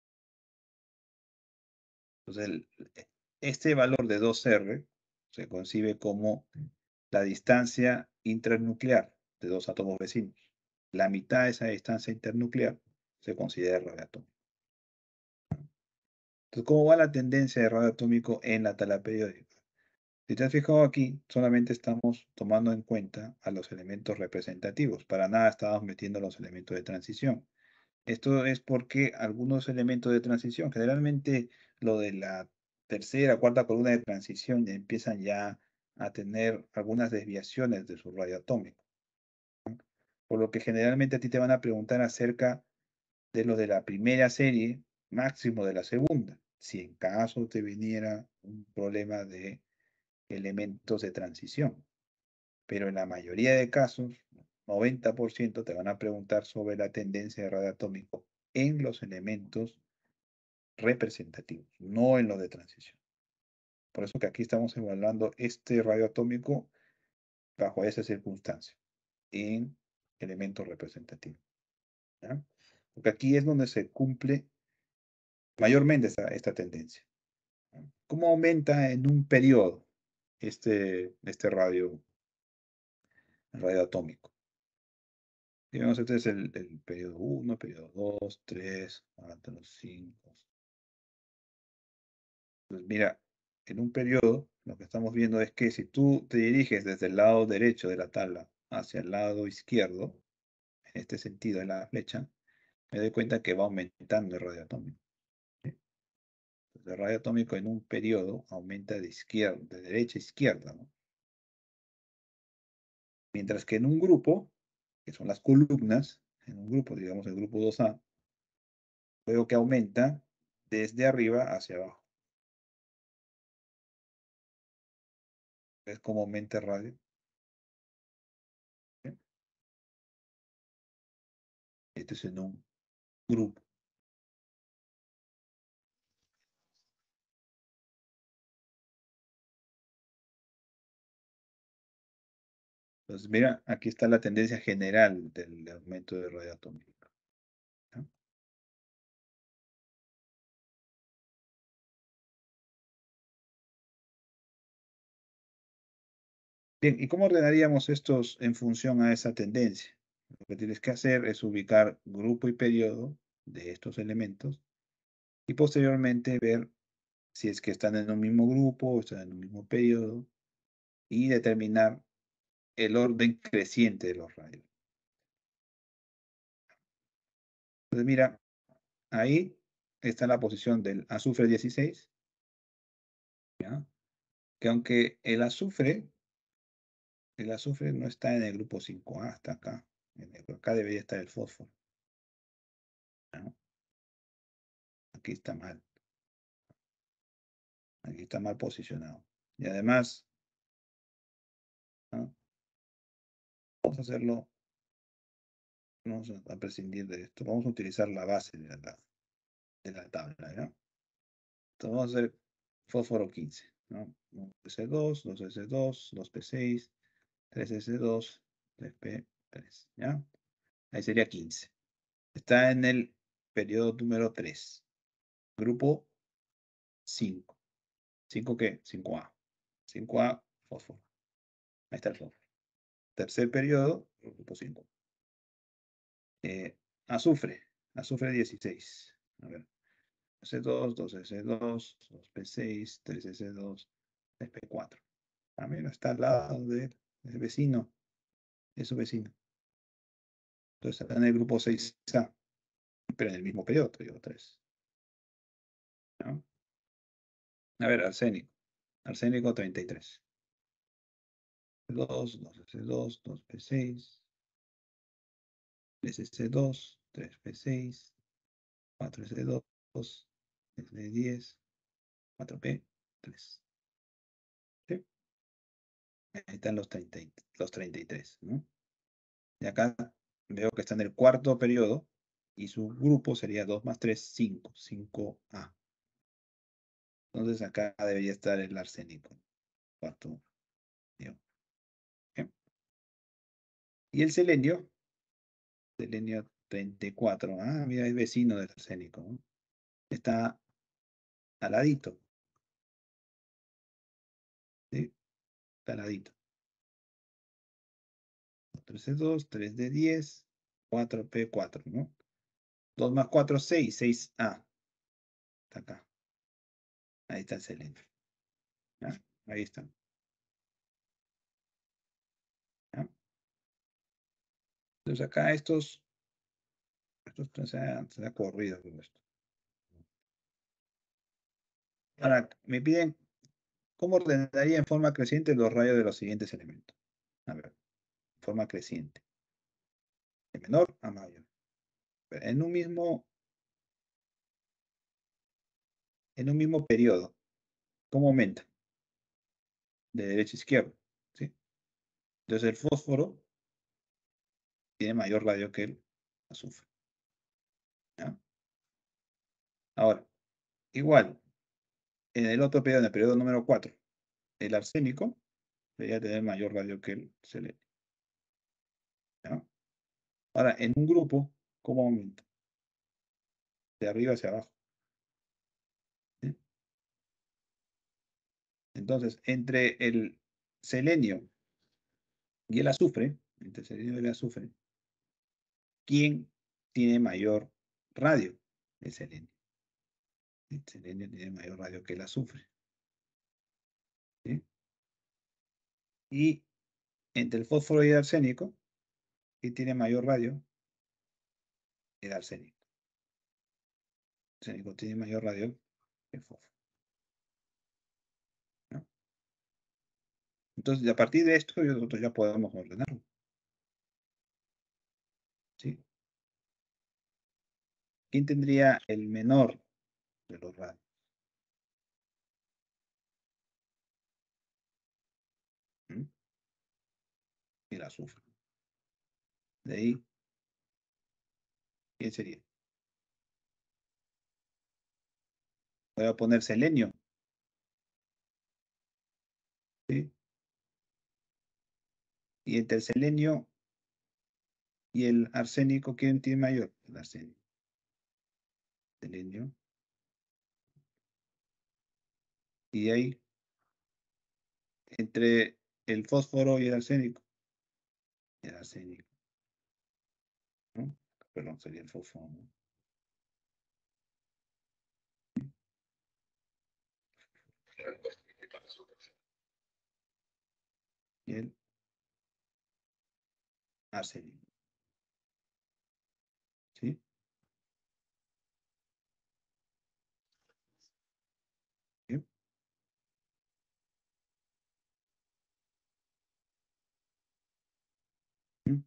Speaker 1: Entonces, el- este valor de dos R se concibe como la distancia internuclear de dos átomos vecinos. La mitad de esa distancia internuclear se considera radioatómico. Entonces, ¿cómo va la tendencia de radioatómico en la tabla periódica? Si te has fijado aquí, solamente estamos tomando en cuenta a los elementos representativos. Para nada estamos metiendo los elementos de transición. Esto es porque algunos elementos de transición, generalmente lo de la tercera, cuarta columna de transición, ya empiezan ya a tener algunas desviaciones de su radio atómico. Por lo que generalmente a ti te van a preguntar acerca de lo de la primera serie, máximo de la segunda, si en caso te viniera un problema de elementos de transición. Pero en la mayoría de casos, noventa por ciento te van a preguntar sobre la tendencia de radio atómico en los elementos representativos, no en los de transición. Por eso que aquí estamos evaluando este radio atómico bajo esa circunstancia, en elementos representativos. ¿Ya? Porque aquí es donde se cumple mayormente esta, esta tendencia. ¿Ya? ¿Cómo aumenta en un periodo este, este radio, radio atómico? Digamos, este es el, el periodo uno, periodo dos, tres, cuatro, cinco. Pues mira, en un periodo, lo que estamos viendo es que si tú te diriges desde el lado derecho de la tabla hacia el lado izquierdo, en este sentido de la flecha, me doy cuenta que va aumentando el radio atómico. ¿Sí? Entonces, el radio atómico en un periodo aumenta de izquierda, de derecha a izquierda, ¿no? Mientras que en un grupo, que son las columnas, en un grupo, digamos el grupo dos A, veo que aumenta desde arriba hacia abajo. ¿Ves cómo aumenta el radio? ¿Sí? Este es en un grupo. Entonces, mira, aquí está la tendencia general del aumento de radio atómico. ¿Ya? Bien, ¿y cómo ordenaríamos estos en función a esa tendencia? Lo que tienes que hacer es ubicar grupo y periodo de estos elementos y posteriormente ver si es que están en un mismo grupo o están en un mismo periodo y determinar el orden creciente de los radios. Entonces, mira, ahí está la posición del azufre dieciséis, ¿ya? Que aunque el azufre, el azufre no está en el grupo cinco A, está acá. En el- acá debería estar el fósforo, ¿no? Aquí está mal, aquí está mal posicionado. Y además, ¿no? Vamos a hacerlo, vamos a prescindir de esto. Vamos a utilizar la base de la, de la tabla, ¿no? Entonces vamos a hacer fósforo quince, ¿no? uno S dos, dos S dos, dos P seis, tres S dos, tres P tres, ¿ya? Ahí sería quince. Está en el periodo número tres. Grupo cinco. ¿cinco qué? cinco A. cinco A, fósforo. Ahí está el fósforo. Tercer periodo, grupo cinco. Eh, azufre. Azufre dieciséis. A ver. S dos, dos S dos, dos P seis, tres S dos, tres P cuatro. También está al lado del vecino. Es su vecino. Entonces está en el grupo seis A, pero en el mismo periodo, periodo tres. ¿No? A ver, arsénico. Arsénico treinta y tres. dos, dos S dos, dos P seis, tres S dos, tres P seis, cuatro S dos, tres D diez, cuatro P tres. ¿Sí? Ahí están los treinta, los treinta y tres, ¿no? Y acá veo que está en el cuarto periodo y su grupo sería dos más tres, cinco, cinco A. Entonces acá debería estar el arsénico, cuarto periodo. ¿Sí? Y el selenio, selenio treinta y cuatro. Ah, mira, es vecino del arsénico, ¿no? Está al ladito, ¿sí? Está al ladito. tres C dos, tres D diez, cuatro P cuatro, ¿no? dos más cuatro, seis, seis A. Está acá. Ahí está el selenio. ¿Ya? Ahí está. Entonces acá estos, estos se han, se ha corrido con esto. Ahora, me piden cómo ordenaría en forma creciente los rayos de los siguientes elementos. A ver, forma creciente. De menor a mayor. En un mismo, en un mismo periodo. ¿Cómo aumenta? De derecha a izquierda. ¿Sí? Entonces el fósforo tiene mayor radio que el azufre. ¿Ya? Ahora, igual, en el otro periodo, en el periodo número cuatro, el arsénico debería tener mayor radio que el selenio. ¿Ya? Ahora, en un grupo, ¿cómo aumenta? De arriba hacia abajo. ¿Sí? Entonces, entre el selenio y el azufre, entre el selenio y el azufre, ¿quién tiene mayor radio? El selenio. El selenio tiene mayor radio que el azufre. ¿Sí? Y entre el fósforo y el arsénico, ¿quién tiene mayor radio? El arsénico. El arsénico tiene mayor radio que el fósforo. ¿No? Entonces, a partir de esto, nosotros ya podemos ordenarlo. ¿Sí? ¿Quién tendría el menor de los radios? ¿Mm? El azufre. De ahí, ¿quién sería? Voy a poner selenio. ¿Sí? Y entre el selenio y el arsénico, ¿quién tiene mayor? El arsénico. Selenio. Y de ahí, entre el fósforo y el arsénico. El arsénico. ¿No? Perdón, sería el fósforo. ¿No? Y el arsénico. ¿Sí? ¿Sí? ¿Sí?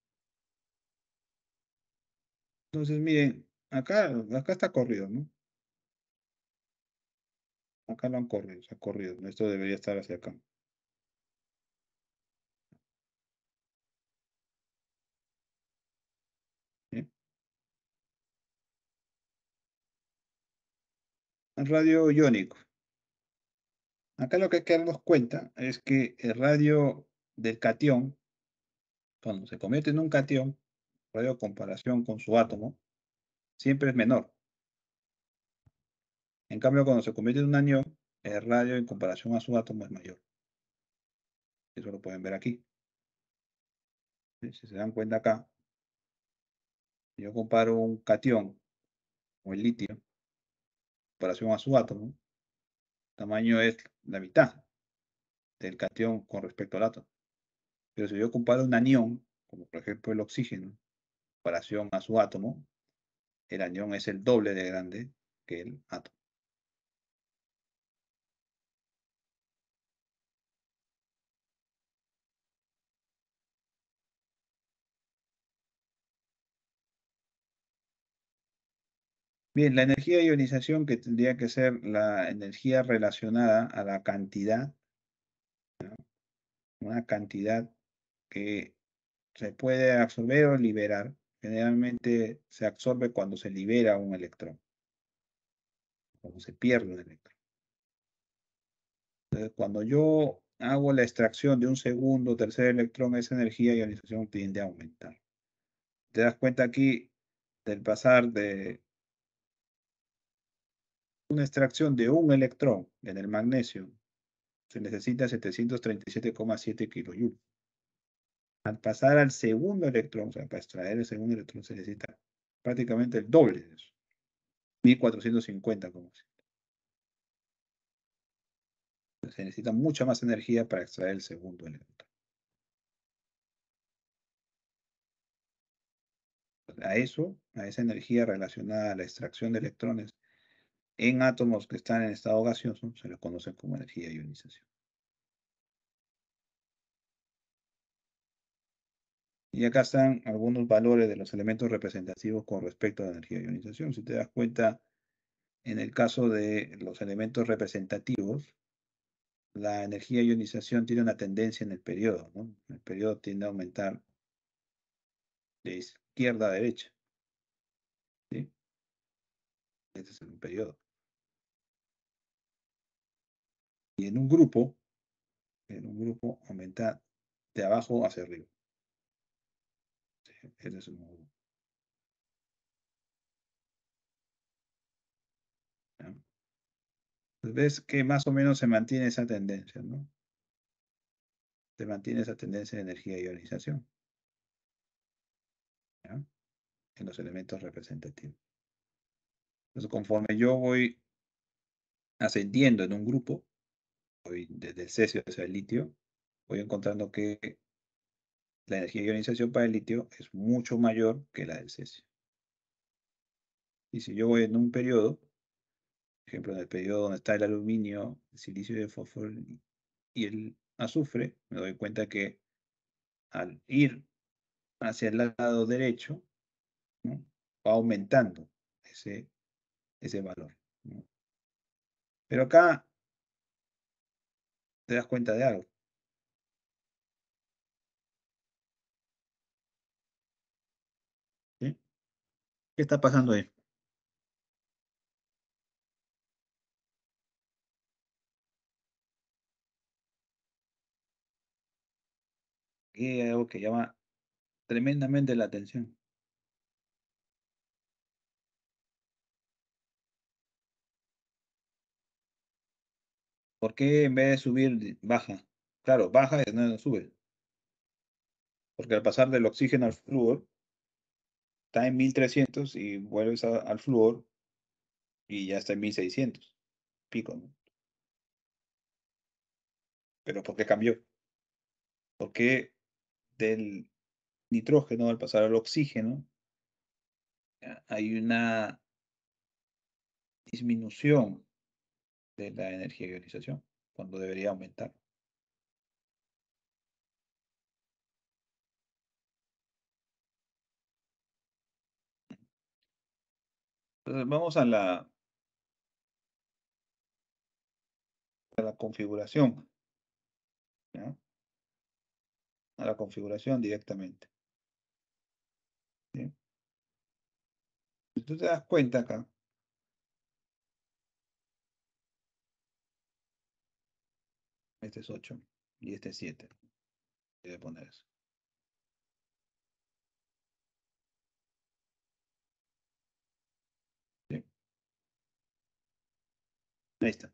Speaker 1: Entonces, miren, acá, acá está corrido, ¿no? Acá lo han corrido, se ha corrido. Esto debería estar hacia acá. ¿Sí? El radio iónico. Acá lo que hay que darnos cuenta es que el radio del catión, cuando se convierte en un catión, radio en comparación con su átomo, siempre es menor. En cambio, cuando se convierte en un anión, el radio en comparación a su átomo es mayor. Eso lo pueden ver aquí. ¿Sí? Si se dan cuenta acá, si yo comparo un catión o el litio en comparación a su átomo, el tamaño es la mitad del catión con respecto al átomo. Pero si yo comparo un anión, como por ejemplo el oxígeno, en comparación a su átomo, el anión es el doble de grande que el átomo. Bien, la energía de ionización, que tendría que ser la energía relacionada a la cantidad, una cantidad que se puede absorber o liberar. Generalmente se absorbe cuando se libera un electrón, cuando se pierde un electrón. Entonces, cuando yo hago la extracción de un segundo o tercer electrón, esa energía de ionización tiende a aumentar. Te das cuenta aquí del pasar de una extracción de un electrón en el magnesio, se necesita setecientos treinta y siete coma siete kilojoules. Al pasar al segundo electrón, o sea, para extraer el segundo electrón se necesita prácticamente el doble de eso, mil cuatrocientos cincuenta como si. Se necesita mucha más energía para extraer el segundo electrón. A eso, a esa energía relacionada a la extracción de electrones en átomos que están en estado gaseoso, se les conoce como energía de ionización. Y acá están algunos valores de los elementos representativos con respecto a la energía de ionización. Si te das cuenta, en el caso de los elementos representativos, la energía de ionización tiene una tendencia en el periodo, ¿no? El periodo tiende a aumentar de izquierda a derecha, ¿sí? Este es el periodo. Y en un grupo, en un grupo aumenta de abajo hacia arriba. ¿Sí? Ese es un grupo. ¿Ya? Pues ves que más o menos se mantiene esa tendencia, ¿no? Se mantiene esa tendencia de energía de ionización, ¿ya? En los elementos representativos. Entonces, conforme yo voy ascendiendo en un grupo, voy desde el cesio hacia el litio, voy encontrando que la energía de ionización para el litio es mucho mayor que la del cesio. Y si yo voy en un periodo, por ejemplo, en el periodo donde está el aluminio, el silicio y el fósforo y el azufre, me doy cuenta que al ir hacia el lado derecho, ¿no? Va aumentando ese, ese valor, ¿no? Pero acá te das cuenta de algo, ¿sí? ¿Qué está pasando ahí? Aquí hay algo que llama tremendamente la atención. ¿Por qué en vez de subir, baja? Claro, baja y no sube. Porque al pasar del oxígeno al flúor, está en mil trescientos y vuelves a- al flúor y ya está en mil seiscientos pico, ¿no? Pero ¿por qué cambió? ¿Por qué del nitrógeno al pasar al oxígeno ah, hay una disminución de la energía de ionización cuando debería aumentar? Entonces vamos a la, a la configuración, ¿ya? A la configuración directamente, ¿sí? Si tú te das cuenta acá, este es ocho y este es siete. Voy a poner eso, ¿sí? Ahí está.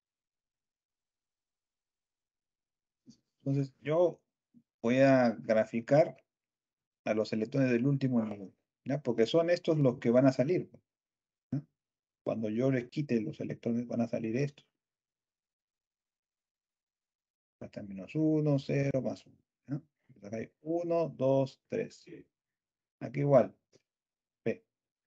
Speaker 1: Entonces yo voy a graficar a los electrones del último nivel, ¿ya? Porque son estos los que van a salir, ¿no? Cuando yo les quite los electrones van a salir estos. Hasta menos uno, cero, más uno, ¿ya? Entonces acá hay uno, dos, tres. Aquí igual, P.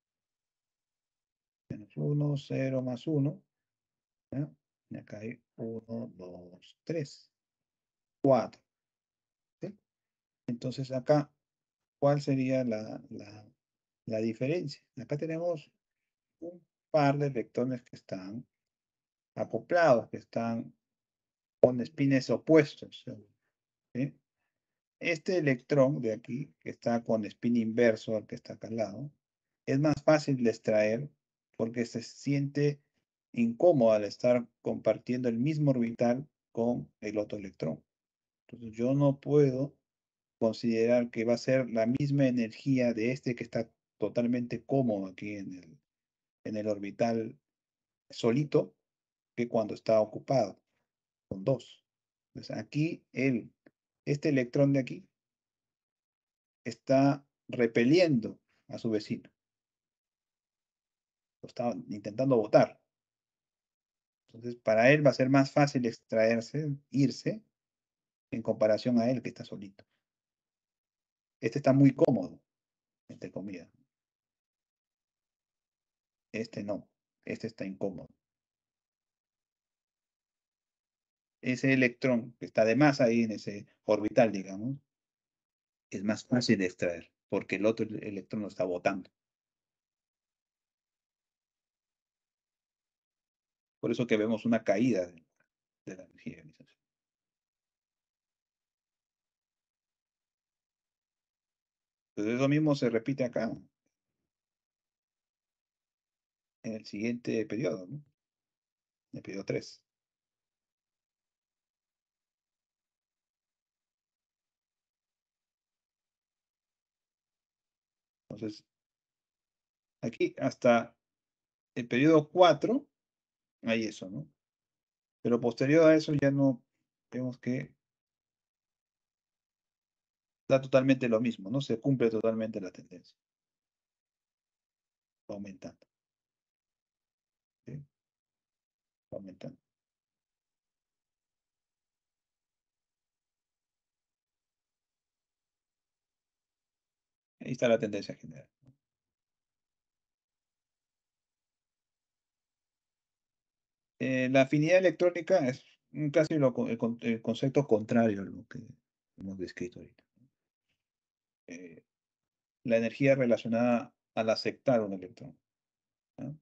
Speaker 1: Menos uno, cero, más uno, ¿ya? Y acá hay uno, dos, tres, cuatro. ¿Sí? Entonces acá, ¿cuál sería la, la, la diferencia? Acá tenemos un par de electrones que están acoplados, que están con espines opuestos, ¿sí? Este electrón de aquí, que está con spin inverso al que está acá al lado, es más fácil de extraer porque se siente incómodo al estar compartiendo el mismo orbital con el otro electrón. Entonces yo no puedo considerar que va a ser la misma energía de este que está totalmente cómodo aquí en el, en el orbital solito que cuando está ocupado con dos. Entonces aquí el, este electrón de aquí está repeliendo a su vecino, lo está intentando botar. Entonces, para él va a ser más fácil extraerse, irse, en comparación a él que está solito. Este está muy cómodo, entre comillas. Este no, este está incómodo. Ese electrón que está de más ahí en ese orbital, digamos, es más fácil de extraer, porque el otro electrón lo está botando. Por eso que vemos una caída de, de la energía de ionización. Entonces eso mismo se repite acá, en el siguiente periodo, ¿no? En el periodo tres. Entonces, aquí hasta el periodo cuatro hay eso, ¿no? Pero posterior a eso ya no vemos que da totalmente lo mismo, ¿no? Se cumple totalmente la tendencia, va aumentando, ¿sí? Va aumentando. Ahí está la tendencia general. Eh, la afinidad electrónica es un casi lo, co- el, con- el concepto contrario a lo que hemos descrito ahorita. Eh, la energía relacionada al aceptar un electrón, ¿no?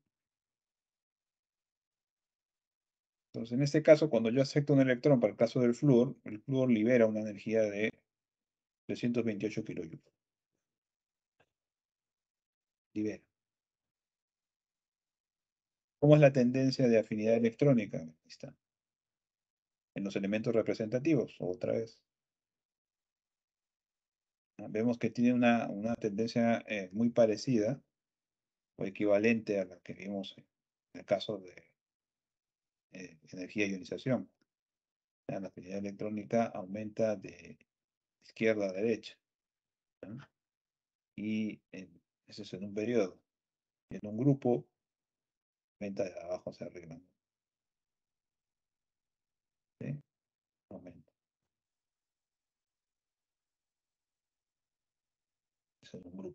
Speaker 1: Entonces, en este caso, cuando yo acepto un electrón, para el caso del flúor, el flúor libera una energía de trescientos veintiocho kilojoules. Libera. ¿Cómo es la tendencia de afinidad electrónica? Ahí está. En los elementos representativos, otra vez. Ah, vemos que tiene una, una tendencia eh, muy parecida o equivalente a la que vimos en el caso de eh, energía de ionización. Ah, la afinidad electrónica aumenta de izquierda a derecha, ¿no? Y en, eso es en un periodo. En un grupo, aumenta de abajo hacia arriba, ¿no? ¿Sí? Aumenta. Eso es un grupo.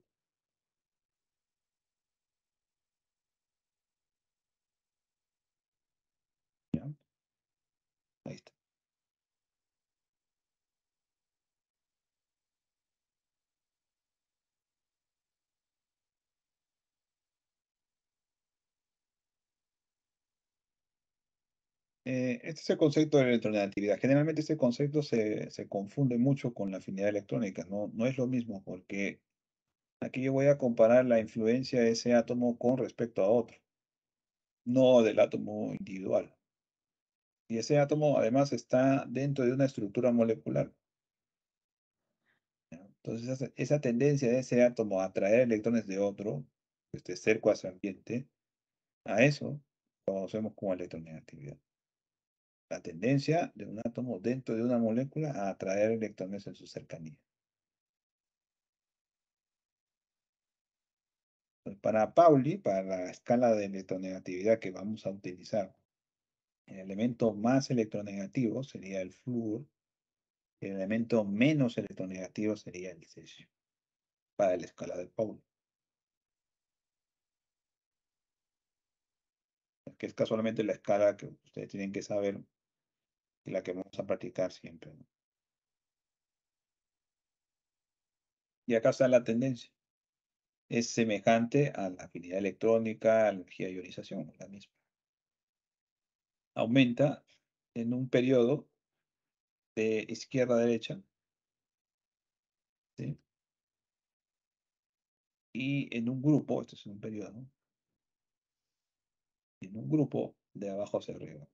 Speaker 1: ¿Ya? Ahí está. Eh, este es el concepto de electronegatividad. Generalmente este concepto se, se confunde mucho con la afinidad electrónica. No, no es lo mismo porque aquí yo voy a comparar la influencia de ese átomo con respecto a otro, no del átomo individual. Y ese átomo además está dentro de una estructura molecular. ¿Ya? Entonces esa, esa tendencia de ese átomo a atraer electrones de otro, este cerco a su ambiente, a eso conocemos como electronegatividad. La tendencia de un átomo dentro de una molécula a atraer electrones en su cercanía. Entonces, para Pauli, para la escala de electronegatividad que vamos a utilizar, el elemento más electronegativo sería el flúor, y el elemento menos electronegativo sería el cesio, para la escala de Pauli, que es casualmente la escala que ustedes tienen que saber y la que vamos a practicar siempre, ¿no? Y acá está la tendencia. Es semejante a la afinidad electrónica, a la energía de ionización, la misma. Aumenta en un periodo de izquierda a derecha, ¿sí? Y en un grupo, esto es un periodo, ¿no? En un grupo de abajo hacia arriba.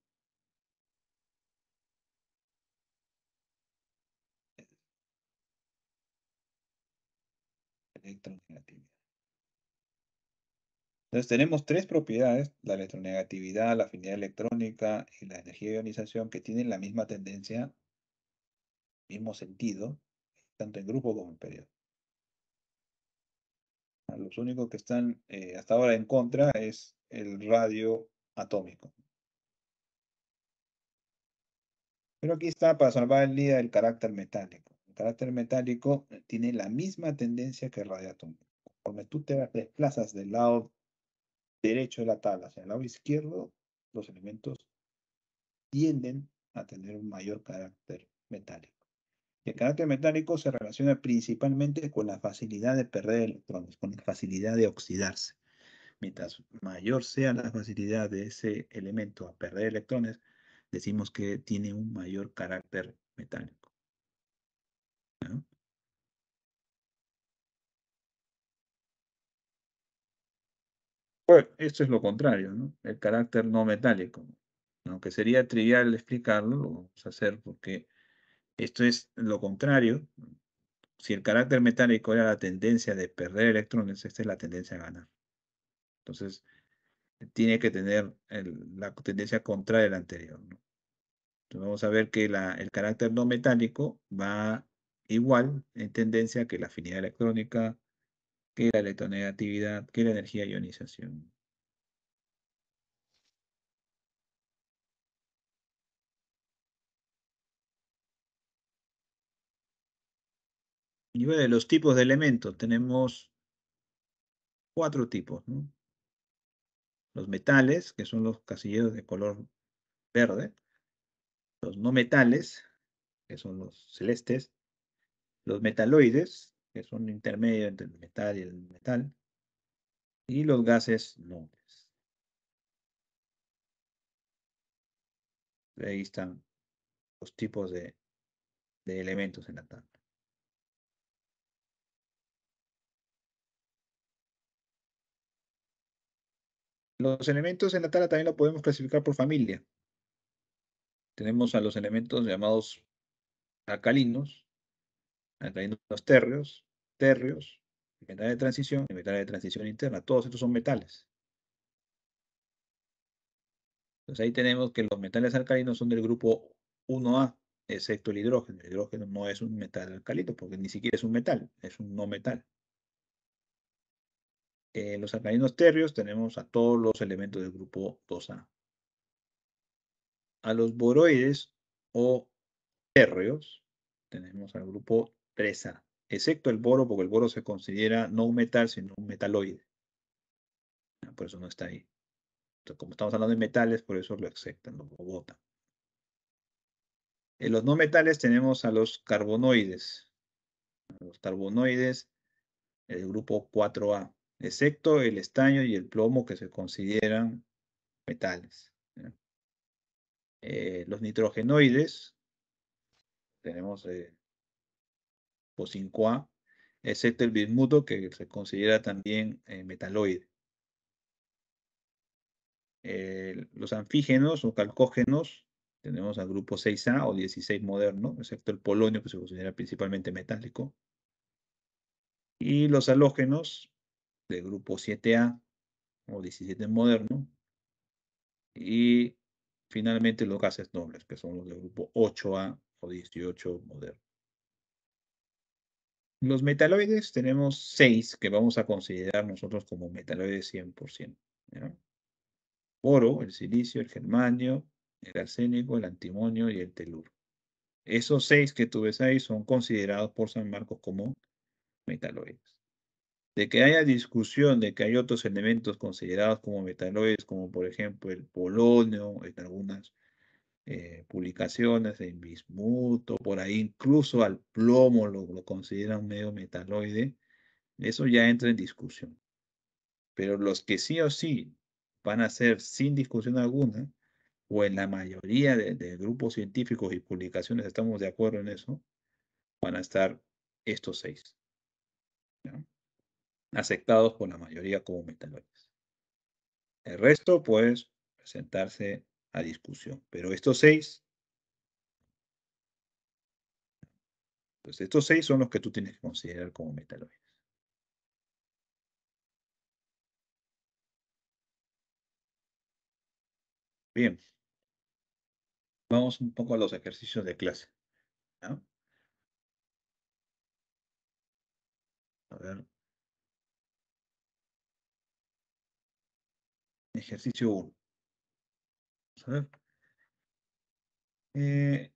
Speaker 1: Electronegatividad. Entonces tenemos tres propiedades, la electronegatividad, la afinidad electrónica y la energía de ionización, que tienen la misma tendencia, mismo sentido, tanto en grupo como en periodo. Los únicos que están eh, hasta ahora en contra es el radio atómico. Pero aquí está para salvar el día el carácter metálico. El carácter metálico eh, tiene la misma tendencia que el radio atómico. Conforme tú te desplazas del lado derecho de la tabla, hacia el lado izquierdo, los elementos tienden a tener un mayor carácter metálico. El carácter metálico se relaciona principalmente con la facilidad de perder electrones, con la facilidad de oxidarse. Mientras mayor sea la facilidad de ese elemento a perder electrones, decimos que tiene un mayor carácter metálico, ¿no? Bueno, esto es lo contrario, ¿no? El carácter no metálico. Aunque sería trivial explicarlo, lo vamos a hacer porque esto es lo contrario. Si el carácter metálico era la tendencia de perder electrones, esta es la tendencia a ganar. Entonces, tiene que tener el- la tendencia contraria a la anterior, ¿no? Entonces, vamos a ver que la- el carácter no metálico va igual en tendencia que la afinidad electrónica, que la electronegatividad, que la energía de ionización. Y bueno, de los tipos de elementos, tenemos cuatro tipos, ¿no? Los metales, que son los casilleros de color verde, los no metales, que son los celestes, los metaloides, que son intermedios entre el metal y el metal, y los gases nobles. Ahí están los tipos de, de elementos en la tabla. Los elementos en la tabla también lo podemos clasificar por familia. Tenemos a los elementos llamados alcalinos, alcalinos térreos, térreos, metales de transición y metales de transición interna. Todos estos son metales. Entonces ahí tenemos que los metales alcalinos son del grupo uno A, excepto el hidrógeno. El hidrógeno no es un metal alcalino porque ni siquiera es un metal, es un no metal. En los alcalinos térreos tenemos a todos los elementos del grupo dos A. A los boroides o térreos tenemos al grupo tres A, excepto el boro, porque el boro se considera no un metal, sino un metaloide. Por eso no está ahí. Entonces, como estamos hablando de metales, por eso lo aceptan, lo votan. En los no metales tenemos a los carbonoides. A los carbonoides, el grupo cuatro A, excepto el estaño y el plomo que se consideran metales. Eh, los nitrogenoides, tenemos eh, o cinco A, excepto el bismuto que se considera también eh, metaloide. Eh, los anfígenos o calcógenos, tenemos al grupo seis A o dieciséis moderno, excepto el polonio que se considera principalmente metálico. Y los halógenos del grupo siete A o diecisiete moderno. Y finalmente los gases nobles, que son los del grupo ocho A o dieciocho moderno. Los metaloides tenemos seis que vamos a considerar nosotros como metaloides cien por ciento. ¿Ya? Oro, el silicio, el germanio, el arsénico, el antimonio y el teluro. Esos seis que tú ves ahí son considerados por San Marcos como metaloides. De que haya discusión de que hay otros elementos considerados como metaloides, como por ejemplo el polonio, en algunas eh, publicaciones, en bismuto, por ahí incluso al plomo lo, lo consideran medio metaloide, eso ya entra en discusión. Pero los que sí o sí van a ser sin discusión alguna, o en la mayoría de, de grupos científicos y publicaciones estamos de acuerdo en eso, van a estar estos seis, ¿no? Aceptados por la mayoría como metaloides. El resto, pues, presentarse a discusión. Pero estos seis, pues estos seis son los que tú tienes que considerar como metaloides. Bien, vamos un poco a los ejercicios de clase, ¿no? A ver, ejercicio uno. A ver. Eh,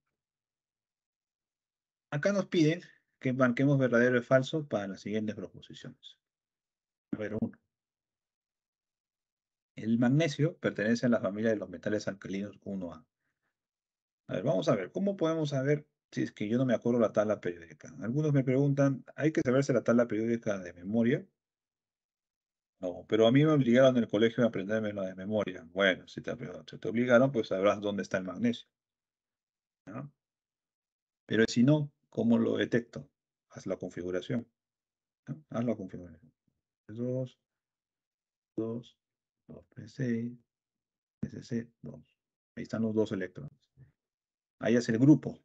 Speaker 1: acá nos piden que marquemos verdadero y falso para las siguientes proposiciones. A ver, uno. El magnesio pertenece a la familia de los metales alcalinos uno A. A ver, vamos a ver, ¿cómo podemos saber si es que yo no me acuerdo la tabla periódica? Algunos me preguntan, ¿hay que saberse la tabla periódica de memoria? No, pero a mí me obligaron en el colegio a aprendérmelo de memoria. Bueno, si te, si te obligaron, pues sabrás dónde está el magnesio, ¿no? Pero si no, ¿cómo lo detecto? Haz la configuración, ¿no? Haz la configuración. Dos, dos, dos, P seis, S C, dos. Ahí están los dos electrones. Ahí es el grupo,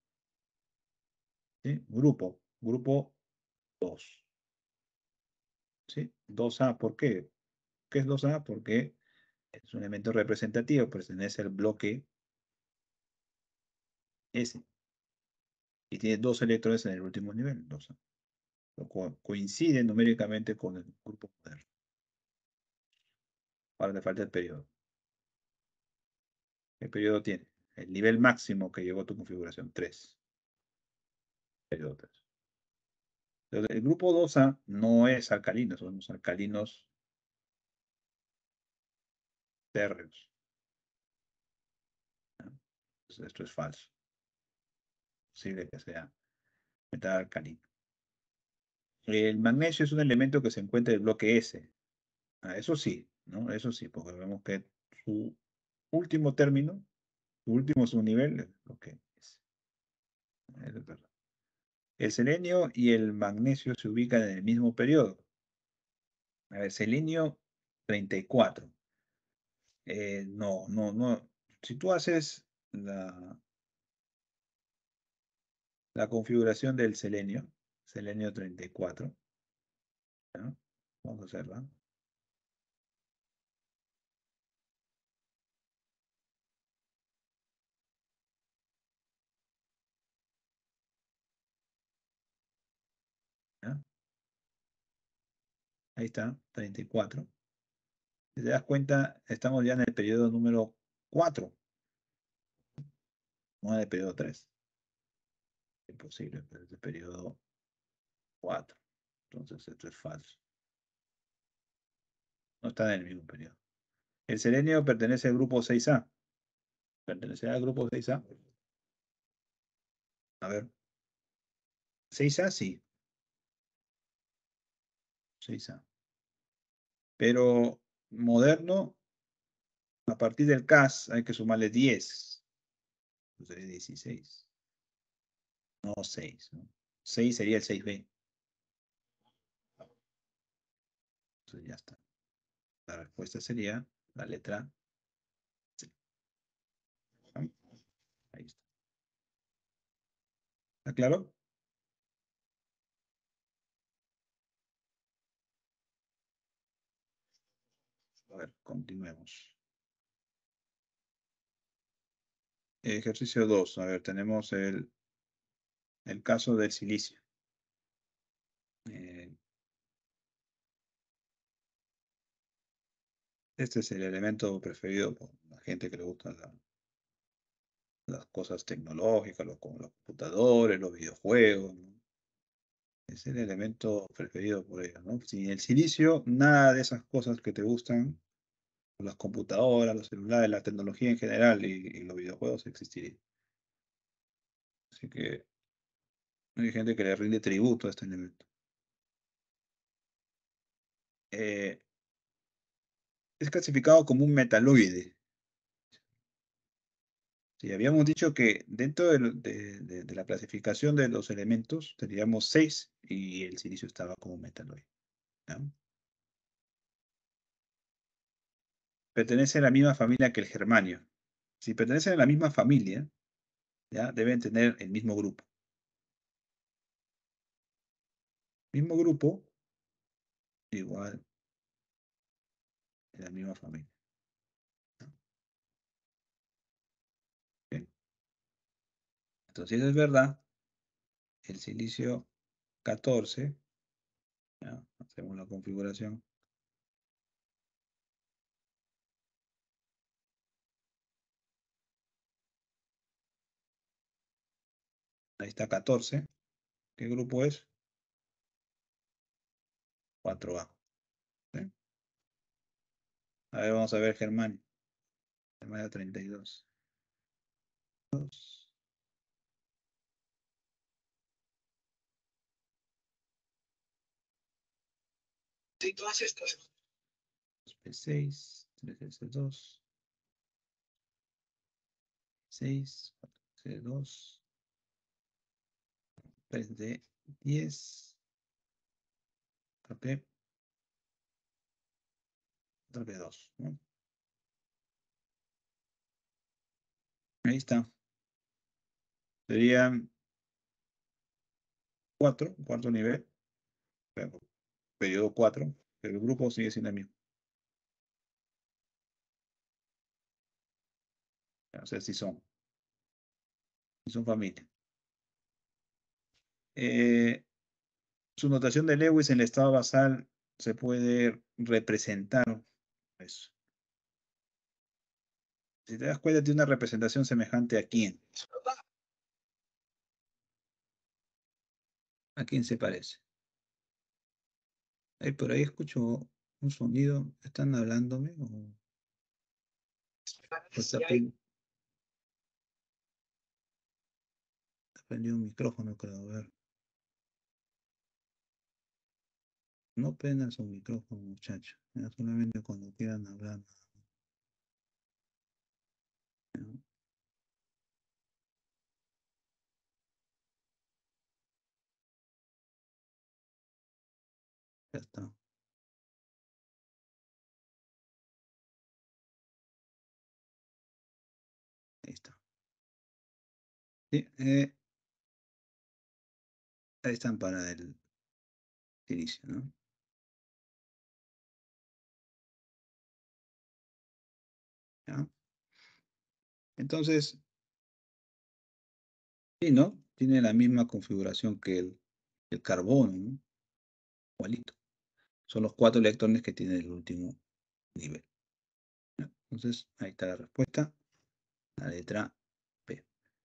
Speaker 1: ¿sí? Grupo, grupo dos, ¿sí? Dos A, ¿por qué? ¿Qué es dos A? Porque es un elemento representativo, pertenece al bloque S y tiene dos electrones en el último nivel, dos A. Lo cual coincide numéricamente con el grupo moderno. Ahora le falta el periodo. ¿Qué periodo tiene? El nivel máximo que llegó a tu configuración, tres. Periodo tres. Entonces, el grupo dos A no es alcalino, son los alcalinos térreos. Entonces, esto es falso. Posible que sea metal alcalino. El magnesio es un elemento que se encuentra en el bloque S. Ah, eso sí, ¿no? Eso sí, porque vemos que su último término, su último subnivel es lo que es. Eso es verdad. El selenio y el magnesio se ubican en el mismo periodo. A ver, selenio treinta y cuatro. Eh, no, no, no. Si tú haces la, la configuración del selenio, selenio treinta y cuatro, ¿no? Vamos a hacerla. ¿Ya? Ahí está, treinta y cuatro. Si te das cuenta, estamos ya en el periodo número cuatro, no en el periodo tres. Imposible, pero es el periodo cuatro. Entonces esto es falso. No está en el mismo periodo. El selenio pertenece al grupo seis A. ¿Pertenece al grupo seis A? A ver. seis A sí. seis A. Pero moderno, a partir del C A S hay que sumarle diez. Entonces dieciséis. No seis, ¿no? seis sería el seis B. Entonces ya está. La respuesta sería la letra C. Ahí está. ¿Está claro? A ver, continuemos. Ejercicio dos. A ver, tenemos el, el caso del silicio. Eh, este es el elemento preferido por la gente que le gusta la- las cosas tecnológicas, los, como los computadores, los videojuegos, ¿no? Es el elemento preferido por ellos, ¿no? Sin el silicio, nada de esas cosas que te gustan, las computadoras, los celulares, la tecnología en general y, y los videojuegos existiría. Así que hay gente que le rinde tributo a este elemento. Eh, es clasificado como un metaloide. Sí, habíamos dicho que dentro de, lo- de- de- de la clasificación de los elementos teníamos seis y el silicio estaba como metaloide, ¿ya? Pertenece a la misma familia que el germanio. Si pertenecen a la misma familia, ¿ya? Deben tener el mismo grupo. Mismo grupo, igual en la misma familia. ¿Ok? Entonces, si eso es verdad, el silicio catorce, ¿ya? Hacemos la configuración. Ahí está catorce. ¿Qué grupo es? cuatro A. ¿Sí? A ver, vamos a ver Germán. Germán treinta y dos. Sí, todas estas. P seis, tres S dos, seis, C dos, tres D diez, P dos, ¿no? Ahí está. Serían cuatro, cuarto nivel, pero periodo cuatro, pero el grupo sigue siendo el mismo. O sea, si son, si son familia. Eh, su notación de Lewis en el estado basal se puede representar. Eso. Si te das cuenta, tiene una representación semejante a quién. ¿A quién se parece? Ay, por ahí escucho un sonido. ¿Están hablándome? ¿O o está, pen- está prendido un micrófono, creo? A ver. No prendas un micrófono, muchacho. Ya solamente cuando quieran hablar. ¿No? Ya está. Ahí está. Sí, eh, ahí están para el inicio, ¿no? ¿Ya? Entonces, sí, ¿no? Tiene la misma configuración que el, el carbono, ¿no? Igualito. Son los cuatro electrones que tiene el último nivel. ¿Ya? Entonces, ahí está la respuesta. La letra P.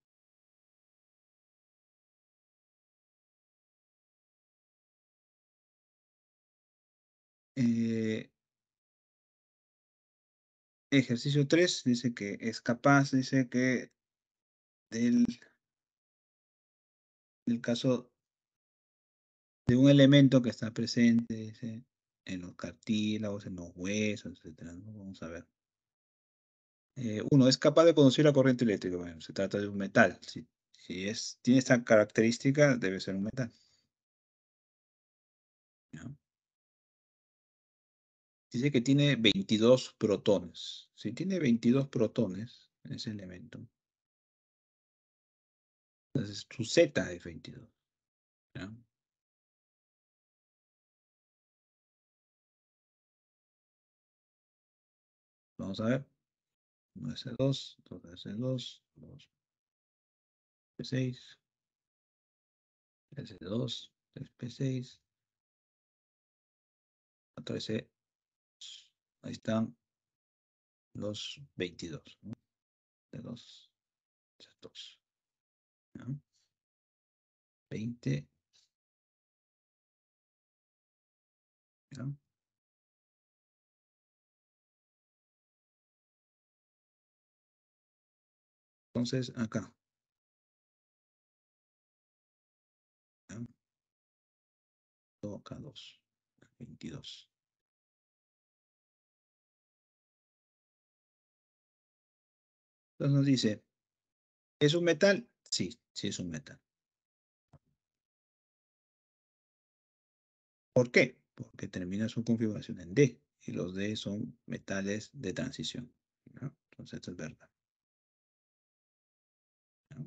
Speaker 1: Eh, ejercicio tres dice que es capaz, dice que del, del caso de un elemento que está presente, dice, en los cartílagos, en los huesos, etcétera, ¿no? Vamos a ver. Eh, uno, es capaz de conducir la corriente eléctrica. Bueno, se trata de un metal. Si, si es, tiene esta característica, debe ser un metal. ¿No? Dice que tiene veintidós protones. Si tiene veintidós protones, ese elemento, entonces su Z es veintidós. ¿No? Vamos a ver. uno S dos, dos S dos, dos P seis, S dos, tres P seis, cuatro S. Ahí están los veintidós, ¿no? De los dos. ¿No? veinte. ¿No? Entonces, acá. ¿No? Acá dos. veintidós. Entonces nos dice, ¿es un metal? Sí, sí es un metal. ¿Por qué? Porque termina su configuración en D y los D son metales de transición, ¿no? Entonces esto es verdad, ¿no?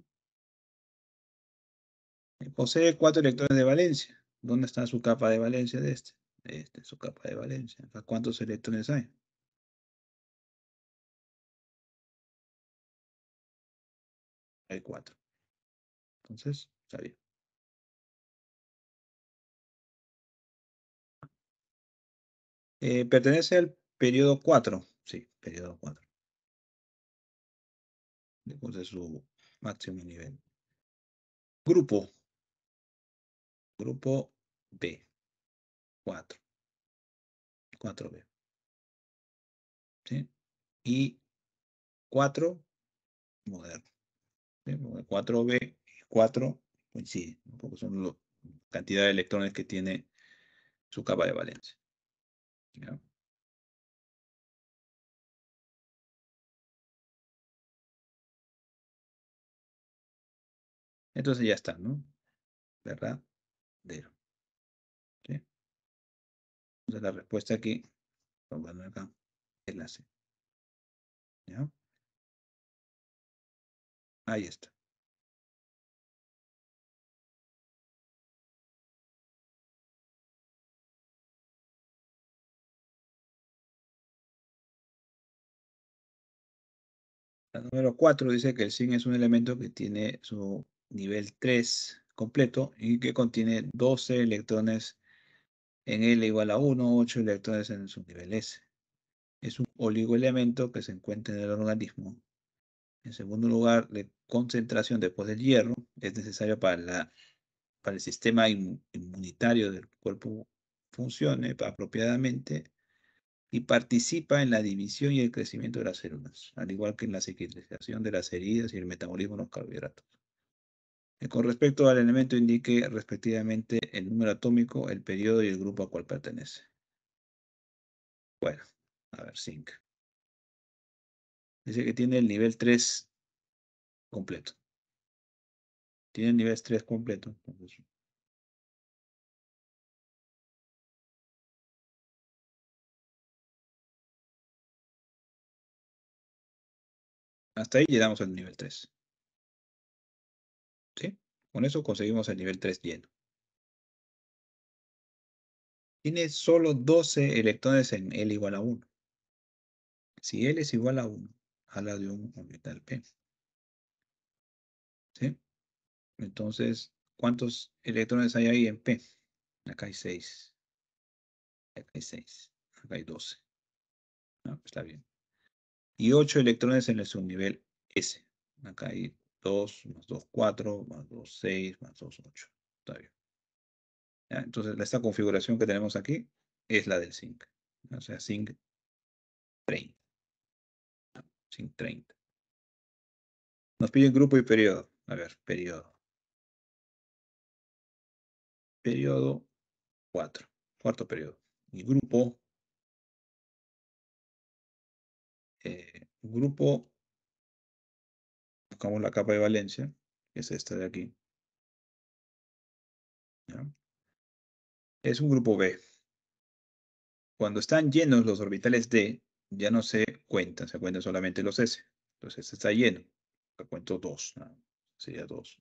Speaker 1: Posee cuatro electrones de valencia. ¿Dónde está su capa de valencia de este? Este es su capa de valencia. Acá, ¿cuántos electrones hay? Hay cuatro. Entonces, está bien. Eh, pertenece al periodo cuatro. Sí, periodo cuatro. Después de su máximo nivel. Grupo. Grupo B. cuatro. cuatro B. ¿sí? Y cuatro moderno. ¿Sí? cuatro b y cuatro coinciden, ¿no? Porque son la cantidad de electrones que tiene su capa de valencia. ¿Ya? Entonces ya está, ¿no? Verdadero. ¿Sí? Entonces la respuesta aquí, vamos a poner acá, es la C. ¿Ya? Ahí está. La número cuatro dice que el zinc es un elemento que tiene su nivel tres completo y que contiene doce electrones en L igual a uno, ocho electrones en su nivel S. Es un oligoelemento que se encuentra en el organismo. En segundo lugar, la concentración después del hierro es necesaria para, la, para el sistema inmunitario del cuerpo funcione apropiadamente y participa en la división y el crecimiento de las células, al igual que en la cicatrización de las heridas y el metabolismo de los carbohidratos. Y con respecto al elemento, indique respectivamente el número atómico, el periodo y el grupo al cual pertenece. Bueno, a ver, zinc. Dice que tiene el nivel tres completo. Tiene el nivel tres completo. Entonces, hasta ahí llegamos al nivel tres. ¿Sí? Con eso conseguimos el nivel tres lleno. Tiene solo doce electrones en L igual a uno. Si L es igual a uno, habla de un orbital P. ¿Sí? Entonces, ¿cuántos electrones hay ahí en P? Acá hay seis. Acá hay seis. Acá hay doce. ¿No? Está bien. Y ocho electrones en el subnivel S. Acá hay dos, más dos, cuatro, más dos, seis, más dos, ocho. Está bien. ¿Ya? Entonces, esta configuración que tenemos aquí es la del zinc. O sea, zinc treinta. Zinc treinta. Nos piden grupo y periodo. A ver, periodo. Periodo cuatro. Cuarto periodo. Y grupo. Eh, grupo. Buscamos la capa de valencia, que es esta de aquí. ¿Ya? Es un grupo B. Cuando están llenos los orbitales D, ya no se cuentan, se cuentan solamente los S. Entonces este está lleno. Acá cuento dos. ¿No? Sería dos.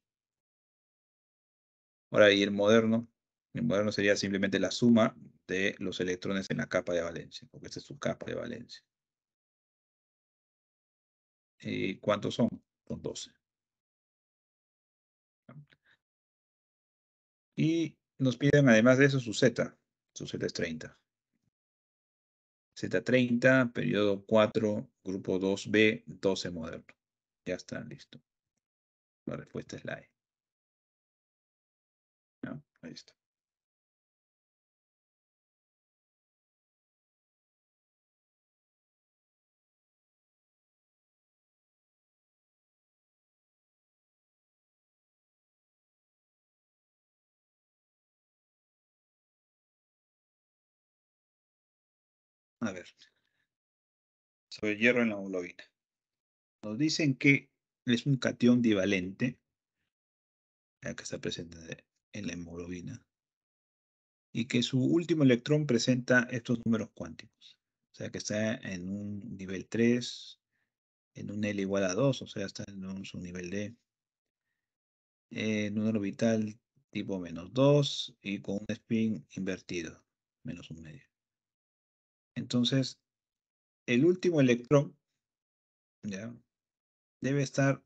Speaker 1: Ahora, y el moderno. El moderno sería simplemente la suma de los electrones en la capa de valencia, porque esta es su capa de valencia. ¿Y cuántos son? Son doce. Y nos piden además de eso su Z. Su Z es treinta. Z treinta, periodo cuatro, grupo dos B, doce moderno. Ya está, listo. La respuesta es la E. ¿No? Ahí está. A ver, sobre hierro en la hemoglobina. Nos dicen que es un catión divalente, ya que está presente en la hemoglobina, y que su último electrón presenta estos números cuánticos. O sea, que está en un nivel tres, en un L igual a dos, o sea, está en un subnivel D, en un orbital tipo menos dos y con un spin invertido, menos un medio. Entonces, el último electrón, ¿ya? Debe estar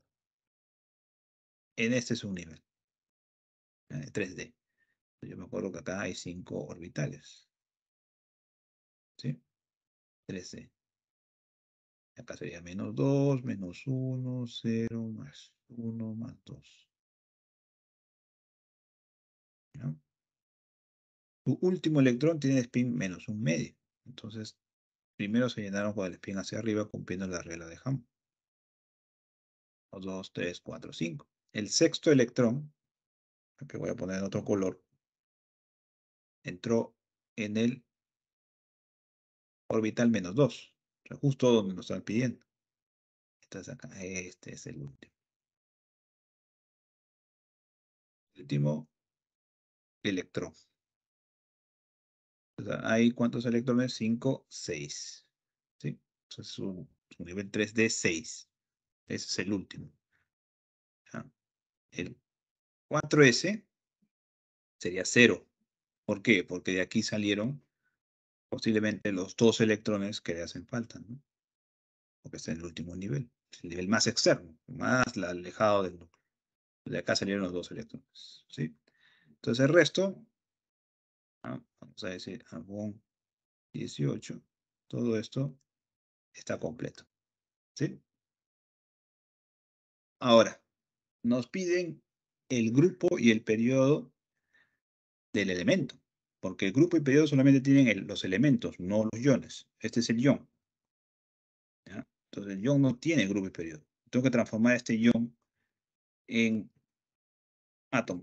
Speaker 1: en este subnivel, ¿ya? tres D. Yo me acuerdo que acá hay cinco orbitales, ¿sí? tres D. Acá sería menos dos, menos uno, cero, más uno, más dos. ¿Ya? Tu último electrón tiene spin menos un medio. Entonces, primeros se llenaron con el spin hacia arriba cumpliendo la regla de Hammond. dos, tres, cuatro, cinco. El sexto electrón, que voy a poner en otro color, entró en el orbital menos dos. O sea, justo donde nos están pidiendo. Entonces acá, este es el último. Último electrón. O sea, ¿hay cuántos electrones? cinco, seis. ¿Sí? Entonces su, su nivel tres de seis. Ese es el último. ¿Ya? El cuatro ese sería cero. ¿Por qué? Porque de aquí salieron posiblemente los dos electrones que le hacen falta, ¿no? Porque está en el último nivel. Es el nivel más externo, más alejado del núcleo. De acá salieron los dos electrones. ¿Sí? Entonces el resto, ¿no? Vamos a decir argón dieciocho, todo esto está completo. ¿Sí? Ahora, nos piden el grupo y el periodo del elemento, porque el grupo y periodo solamente tienen el- los elementos, no los iones. Este es el ion. ¿Ya? Entonces el ion no tiene grupo y periodo. Tengo que transformar este ion en átomo,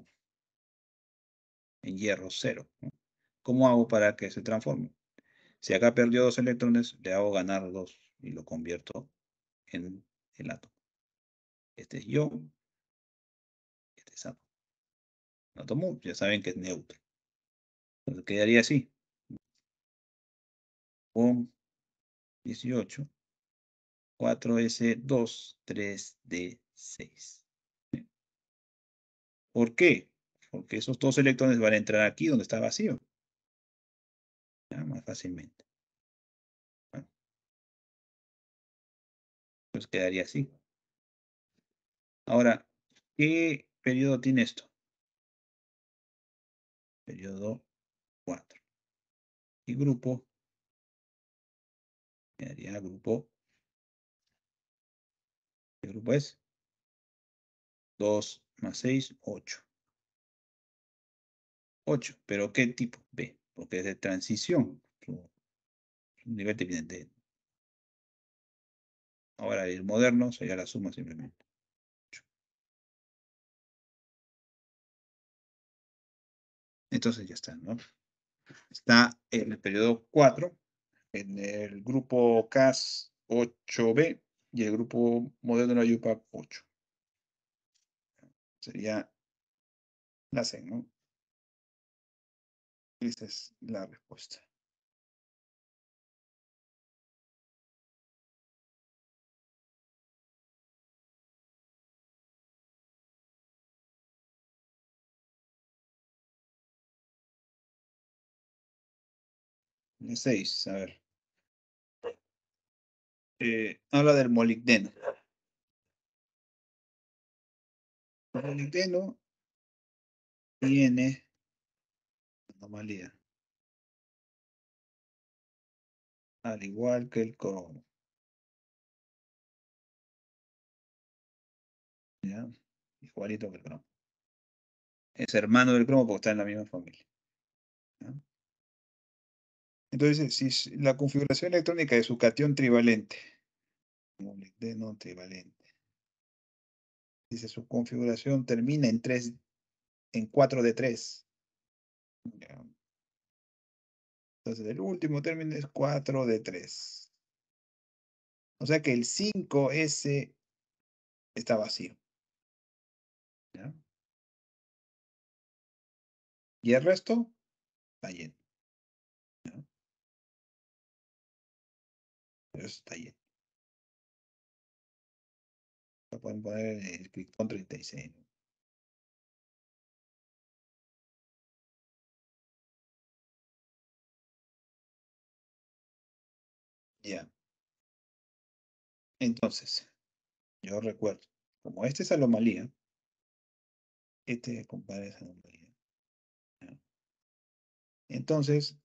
Speaker 1: en hierro cero, ¿no? ¿Cómo hago para que se transforme? Si acá perdió dos electrones, le hago ganar dos y lo convierto en el átomo. Este es ion, este es átomo. El átomo ya saben que es neutro. Entonces quedaría así. Con dieciocho, cuatro ese dos, tres D seis. ¿Por qué? Porque esos dos electrones van a entrar aquí donde está vacío. ¿Ya? Más fácilmente. Bueno, pues quedaría así. Ahora, ¿qué periodo tiene esto? Periodo cuatro. Y grupo, quedaría grupo. ¿Qué grupo es? dos más seis, ocho. ocho, pero ¿qué tipo? B, porque es de transición. Su, su nivel dividente. Ahora el moderno sería la suma simplemente. ocho. Entonces ya está, ¿no? Está en el periodo cuatro, en el grupo C A S ocho B y el grupo moderno de la U P A C ocho. Sería la C, ¿no? Esa es la respuesta. La seis, a ver. Eh, habla del molibdeno. El molibdeno tiene anomalía, al igual que el cromo. ¿Ya? Igualito que el cromo. Es hermano del cromo porque está en la misma familia. ¿Ya? Entonces, si s- la configuración electrónica de su catión trivalente, molibdeno trivalente, dice su configuración termina en tres, en cuatro de tres. ¿Ya? Entonces, el último término es cuatro de tres. O sea que el cinco ese está vacío. ¿Ya? Y el resto está lleno. ¿Ya? Pero eso está lleno. Lo pueden poner en el Krypton treinta y seis. ¿No? Ya. Entonces, yo recuerdo, como esta es anomalía, este compadre es anomalía. ¿Ya? Entonces,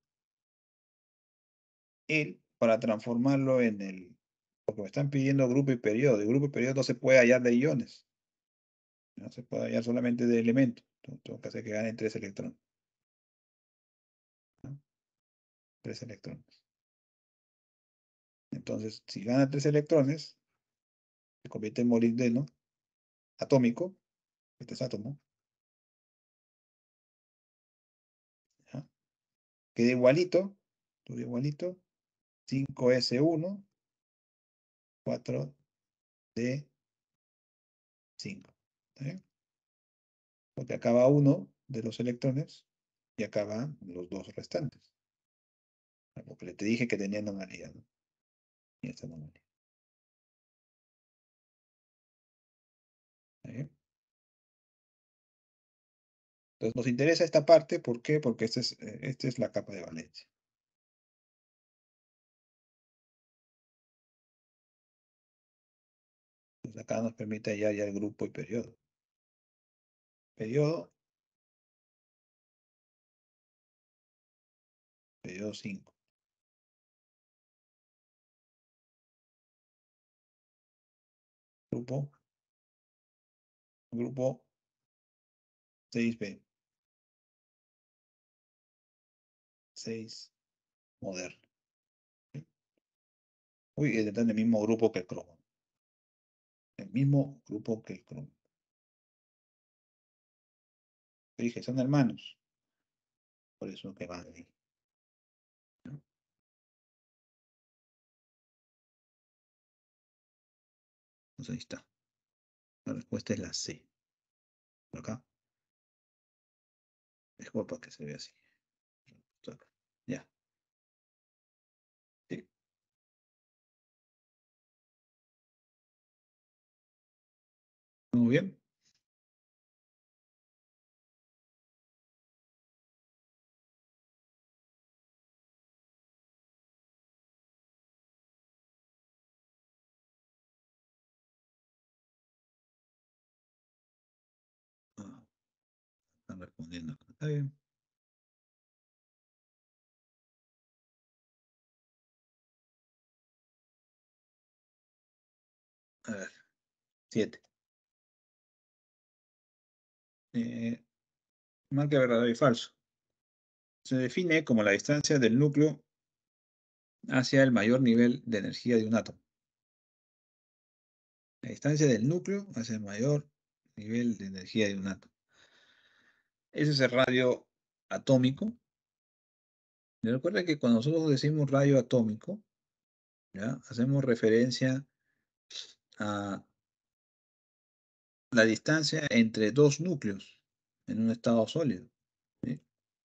Speaker 1: él, para transformarlo en el, porque me están pidiendo grupo y periodo, el grupo y periodo no se puede hallar de iones, no se puede hallar solamente de elementos. Entonces, tengo que hacer que ganen tres electrones. ¿No? Tres electrones. Entonces, si gana tres electrones, se convierte en molibdeno atómico, este es átomo, ¿ya? Queda igualito, todo igualito, cinco ese uno, cuatro de cinco. ¿Está bien? Porque acaba uno de los electrones y acaban los dos restantes. Porque le te dije que tenía anomalía, ¿no? Y esta anomalía. ¿Está bien? Entonces nos interesa esta parte, ¿por qué? Porque esta es, eh, esta es la capa de valencia. Entonces acá nos permite hallar ya el grupo y periodo. Periodo, periodo cinco. Grupo, grupo seis b, seis moderno. ¿Sí? Uy, está en el mismo grupo que el cromo. El mismo grupo que el cromo. Dije, son hermanos. Por eso que van ahí, ¿no? Entonces ahí está. La respuesta es la C. Por acá. Mejor para que se vea así. Ya. ¿Sí? ¿Muy bien? Ah, están respondiendo. Está bien. A ver, siete. Eh, marca verdadero y falso. Se define como la distancia del núcleo hacia el mayor nivel de energía de un átomo. La distancia del núcleo hacia el mayor nivel de energía de un átomo. Ese es el radio atómico. Y recuerda que cuando nosotros decimos radio atómico, ¿ya? Hacemos referencia a la distancia entre dos núcleos en un estado sólido. ¿Sí?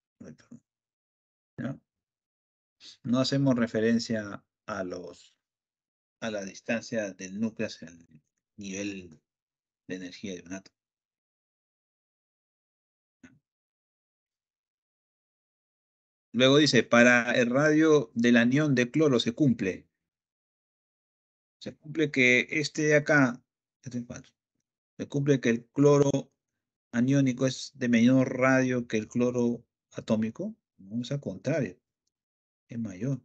Speaker 1: ¿Ya? No hacemos referencia a los a la distancia del núcleo hacia el nivel de energía de un átomo. Luego dice, para el radio del anión de cloro se cumple. Se cumple que este de acá, este es falso. Se cumple que el cloro aniónico es de menor radio que el cloro atómico. No, es al contrario, es mayor.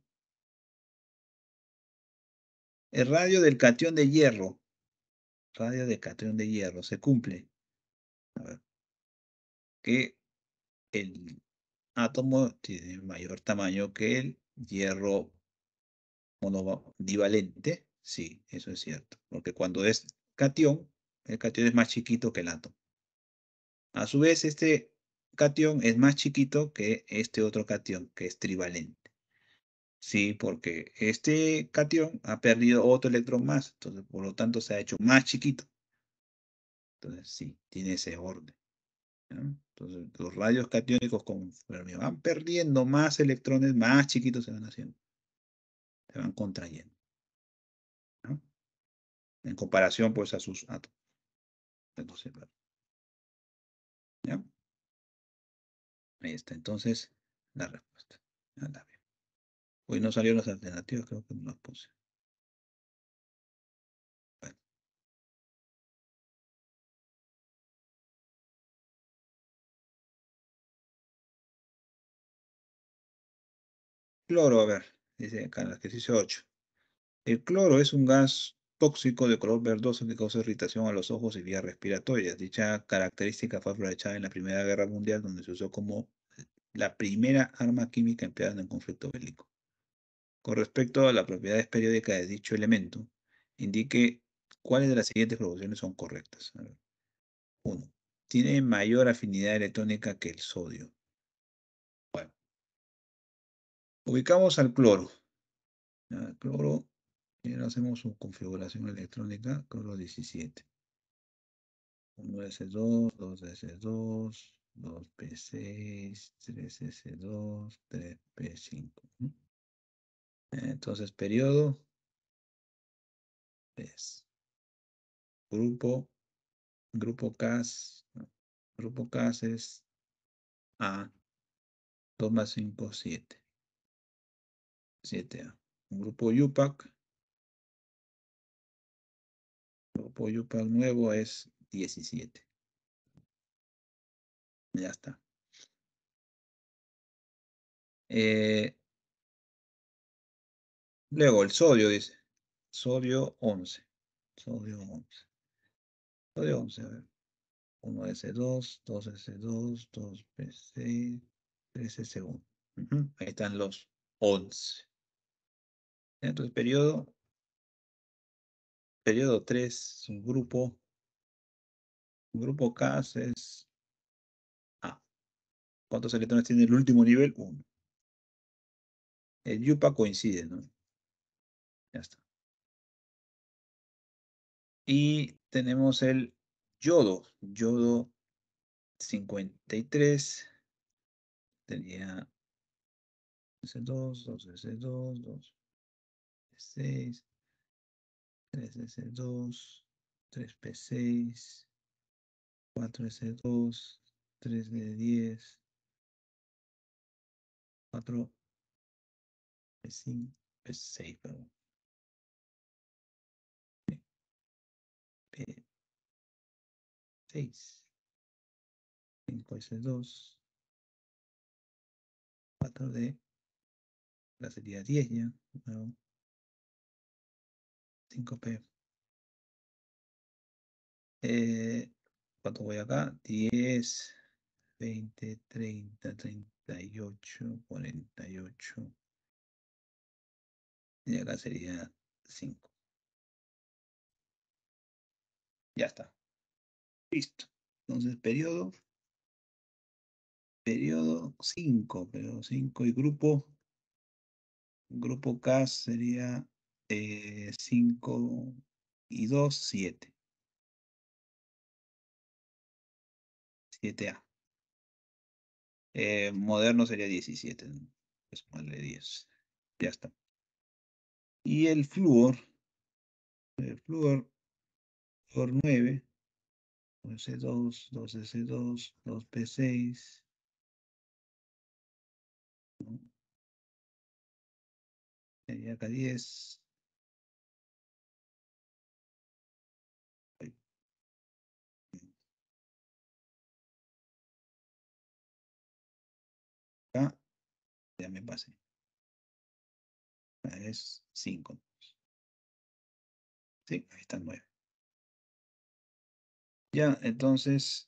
Speaker 1: El radio del catión de hierro, radio del catión de hierro, se cumple. A ver, que el átomo tiene mayor tamaño que el hierro monodivalente. Sí, eso es cierto. Porque cuando es catión, el catión es más chiquito que el átomo. A su vez, este catión es más chiquito que este otro catión, que es trivalente. Sí, porque este catión ha perdido otro electrón más, entonces por lo tanto se ha hecho más chiquito. Entonces sí, tiene ese orden, ¿no? Entonces los radios catiónicos conforme van perdiendo más electrones, más chiquitos se van haciendo, se van contrayendo, ¿no? En comparación pues a sus átomos. Entonces, ¿ya? Ahí está, entonces la respuesta. Ya la veo. Hoy no salieron las alternativas, creo que no las puse. Bueno, cloro, a ver, dice acá en el ejercicio ocho. El cloro es un gas tóxico de color verdoso que causa irritación a los ojos y vías respiratorias. Dicha característica fue aprovechada en la Primera Guerra Mundial, donde se usó como la primera arma química empleada en un conflicto bélico. con respecto a las propiedades periódicas de dicho elemento, indique cuáles de las siguientes proporciones son correctas. A ver. Uno, tiene mayor afinidad electrónica que el sodio. Bueno, ubicamos al cloro. ¿Ya? El cloro, y ahora hacemos su configuración electrónica, cloro diecisiete. uno ese dos, dos ese dos, dos pe seis, tres ese dos, tres pe cinco. ¿No? Entonces, periodo es grupo, grupo Cas, ¿no? Grupo Cas es A, dos más cinco, siete. siete A. Un grupo Yupac, grupo Yupac nuevo es diecisiete. Ya está. Eh, luego el sodio dice. Sodio once. Sodio once. Sodio once, a ver. uno ese dos, dos ese dos, dos pe seis, tres ese uno. Ujú, ahí están los once. Entonces, periodo, periodo tres, un grupo, un grupo K es A. ¿Cuántos electrones tiene el último nivel? Uno. El yupa coincide, ¿no? Ya está. Y tenemos el yodo. Yodo cincuenta y tres. Tenía ese dos, dos ese dos, dos pe seis, tres ese dos, tres pe seis, cuatro ese dos, tres de diez, cuatro pe cinco, pe seis, perdón. pe seis, cinco ese dos, cuatro de, la sería diez ya, no, cinco pe. Eh, ¿cuánto voy acá? diez, veinte, treinta, treinta y ocho, cuarenta y ocho. Y acá sería cinco. Ya está. Listo. Entonces, periodo, periodo cinco, periodo cinco y grupo, grupo K sería eh, cinco y dos, siete. siete A. Eh, moderno sería diecisiete, ¿no? Pues ponle diez. Ya está. Y el flúor, el flúor, flúor nueve, dos ese dos, dos ese dos, dos pe seis, ¿no? Sería acá diez. Ay, acá ya me pasé. Es cinco. Sí, ahí está nueve. Ya, entonces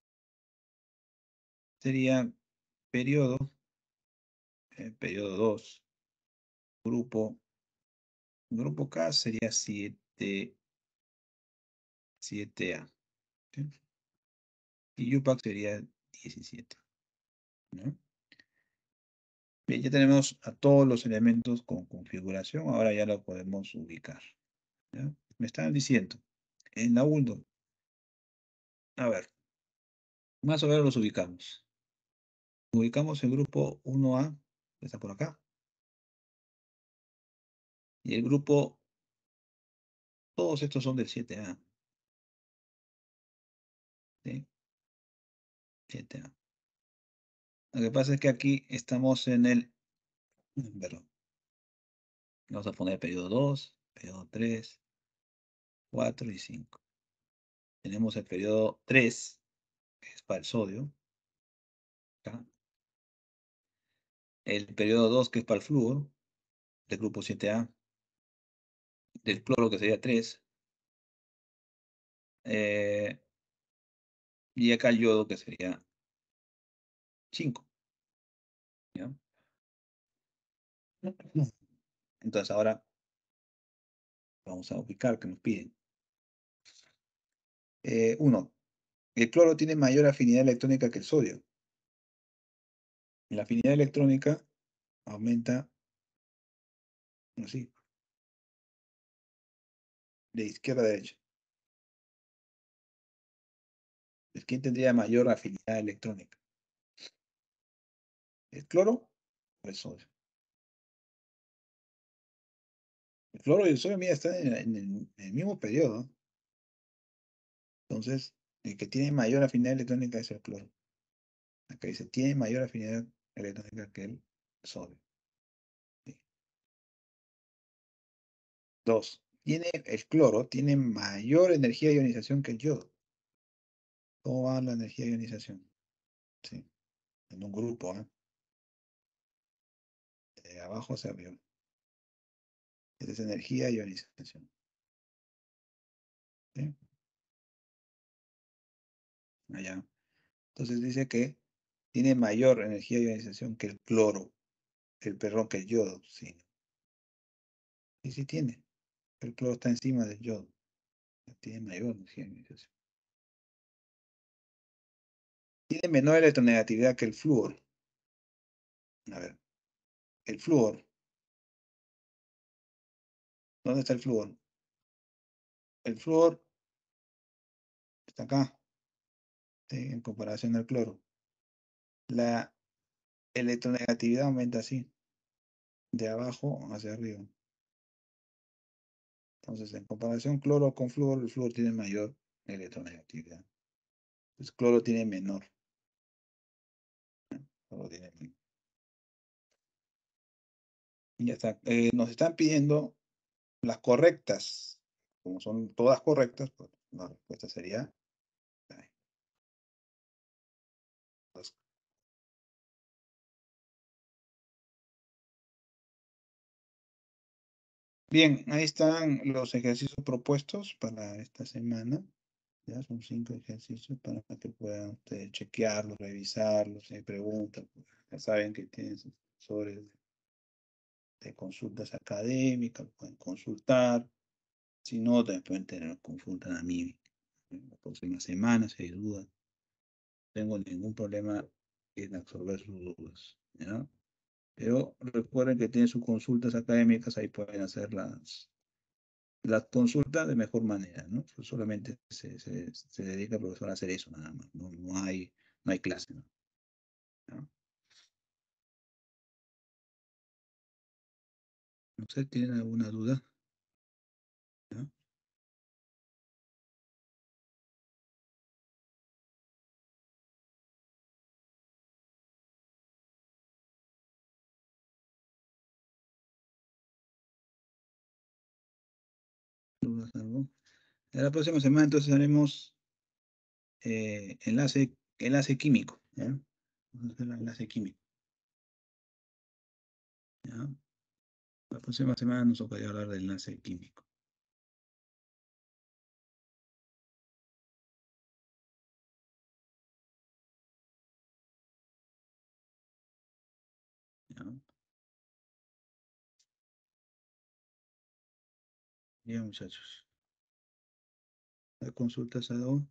Speaker 1: sería periodo, eh, periodo dos, grupo, grupo K sería siete, siete A. ¿Sí? Y Yupac sería diecisiete. ¿No? Bien, ya tenemos a todos los elementos con configuración, ahora ya lo podemos ubicar. ¿Ya? Me estaban diciendo, en la uno, a ver, más o menos los ubicamos. Ubicamos el grupo uno A, que está por acá, y el grupo, todos estos son del siete A. ¿Sí? siete A. Lo que pasa es que aquí estamos en el, perdón, vamos a poner periodo dos, periodo tres, cuatro y cinco. Tenemos el periodo tres, que es para el sodio, acá. El periodo dos, que es para el flúor, del grupo siete A, del cloro, que sería tres, eh, y acá el yodo, que sería cinco. ¿Ya? Entonces ahora vamos a ubicar que nos piden. Eh, uno, el cloro tiene mayor afinidad electrónica que el sodio. La afinidad electrónica aumenta así, de izquierda a derecha. ¿Es quién tendría mayor afinidad electrónica? ¿El cloro o el sodio? El cloro y el sodio, mira, están en, en el, en el mismo periodo. Entonces, el que tiene mayor afinidad electrónica es el cloro. Acá dice, tiene mayor afinidad electrónica que el sodio. Sí. Dos, tiene, el cloro tiene mayor energía de ionización que el yodo. ¿Cómo va la energía de ionización? Sí, en un grupo, ¿eh? De abajo hacia arriba. Esa es energía de ionización. ¿Sí? Allá. Entonces dice que tiene mayor energía de ionización que el cloro, el perdón, que el yodo. Sí. Y sí tiene. El cloro está encima del yodo. Tiene mayor energía de ionización. Tiene menor electronegatividad que el flúor. A ver, el flúor. ¿Dónde está el flúor? El flúor está acá, ¿sí? En comparación al cloro. La electronegatividad aumenta así, de abajo hacia arriba. Entonces, en comparación cloro con flúor, el flúor tiene mayor electronegatividad. Entonces, cloro tiene menor. Cloro tiene menor. Y ya está. Eh, nos están pidiendo las correctas. Como son todas correctas, pues la respuesta sería. Pues, bien, ahí están los ejercicios propuestos para esta semana. Ya son cinco ejercicios para que puedan ustedes chequearlos, revisarlos, si hay preguntas, pues, ya saben que tienen sus asesores de consultas académicas, pueden consultar. Si no, también pueden tener consultas a mí en las próximas semanas, si hay dudas. No tengo ningún problema en absorber sus dudas, ¿ya? Pero recuerden que tienen sus consultas académicas, ahí pueden hacer las, las consultas de mejor manera, ¿no? Solamente se, se, se dedica el profesor a hacer eso nada más, no, no hay, no hay clase, ¿no? ¿Ya? No sé, ¿tienen alguna duda? ¿Ya? ¿Dudas algo? En la próxima semana entonces haremos eh, enlace, enlace químico, ¿ya? Vamos a hacer el enlace químico, ¿ya? La próxima semana nos tocaría hablar del enlace químico, ¿ya? Bien, muchachos. ¿Hay consultas, algo?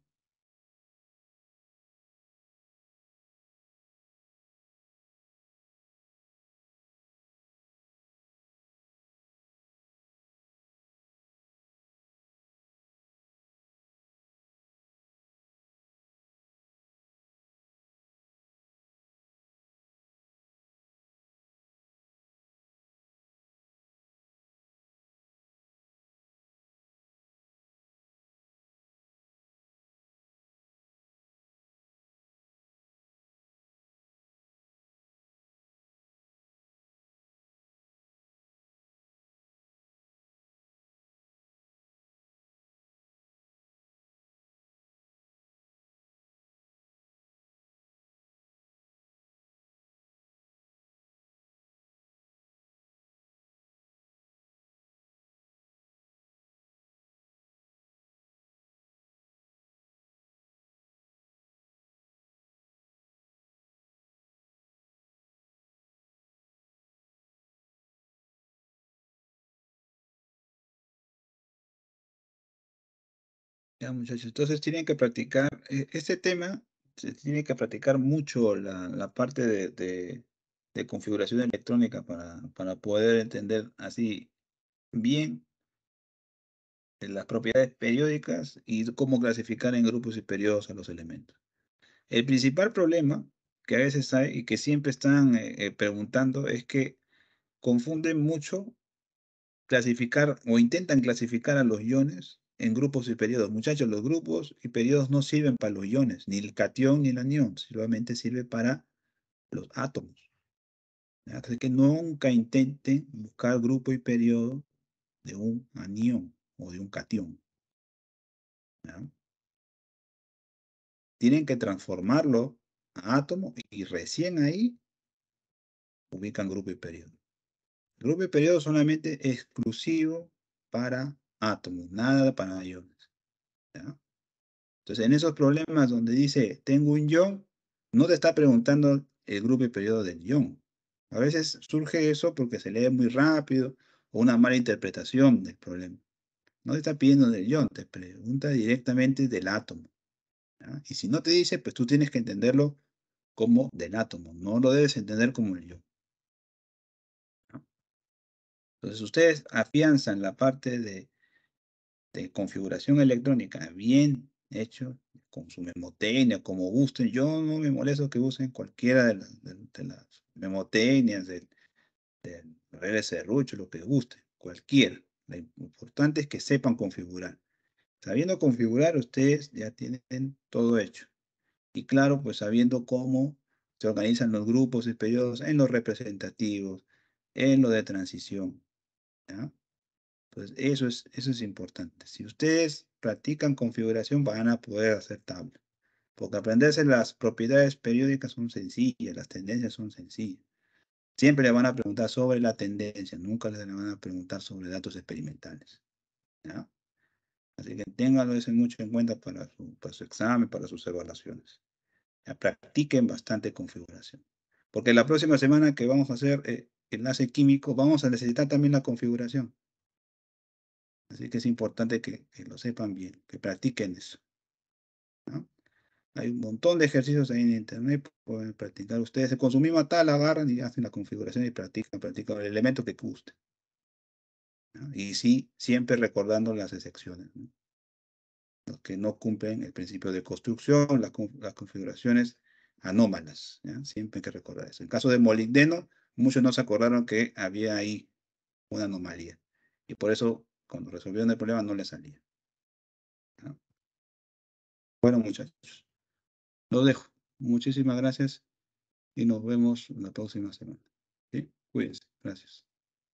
Speaker 1: Ya, muchachos, entonces tienen que practicar eh, este tema, se tiene que practicar mucho la, la parte de, de- de configuración electrónica para, para poder entender así bien eh, las propiedades periódicas y cómo clasificar en grupos y periodos a los elementos. El principal problema que a veces hay y que siempre están eh, eh, preguntando es que confunden mucho clasificar o intentan clasificar a los iones en grupos y periodos. Muchachos, los grupos y periodos no sirven para los iones, ni el catión ni el anión, solamente sirve para los átomos. ¿Ya? Así que nunca intenten buscar grupo y periodo de un anión o de un catión. ¿Ya? Tienen que transformarlo a átomo y recién ahí ubican grupo y periodo. Grupo y periodo solamente exclusivo para átomos, nada para iones. ¿Ya? Entonces, en esos problemas donde dice tengo un ion, no te está preguntando el grupo y periodo del ion. A veces surge eso porque se lee muy rápido o una mala interpretación del problema. No te está pidiendo del ion, te pregunta directamente del átomo. ¿Ya? Y si no te dice, pues tú tienes que entenderlo como del átomo, no lo debes entender como el ion. ¿Ya? Entonces, ustedes afianzan la parte de de configuración electrónica bien hecho, con su memotecnia, como gusten. Yo no me molesto que usen cualquiera de las, de, de las memotecnias, del, del R S Serrucho, lo que gusten, cualquiera. Lo importante es que sepan configurar. Sabiendo configurar, ustedes ya tienen todo hecho. Y claro, pues sabiendo cómo se organizan los grupos y periodos en los representativos, en lo de transición. ¿Ya? Pues eso es, eso es importante. Si ustedes practican configuración, van a poder hacer tabla. Porque aprenderse las propiedades periódicas son sencillas, las tendencias son sencillas. Siempre le van a preguntar sobre la tendencia, nunca le van a preguntar sobre datos experimentales. ¿Ya? Así que ténganlo eso mucho en cuenta para su, para su examen, para sus evaluaciones. Ya, practiquen bastante configuración. Porque la próxima semana que vamos a hacer eh, enlace químico, vamos a necesitar también la configuración. Así que es importante que, que lo sepan bien, que practiquen eso. ¿No? Hay un montón de ejercicios ahí en internet, pueden practicar ustedes. Con su misma tabla agarran y hacen la configuración y practican, practican el elemento que guste. ¿No? Y sí, siempre recordando las excepciones, ¿no? Los que no cumplen el principio de construcción, la, las configuraciones anómalas. ¿Ya? Siempre hay que recordar eso. En caso de molibdeno, muchos no se acordaron que había ahí una anomalía. Y por eso, cuando resolvieron el problema, no le salía. ¿No? Bueno, muchachos. Lo dejo. Muchísimas gracias y nos vemos la próxima semana. ¿Sí? Cuídense. Gracias.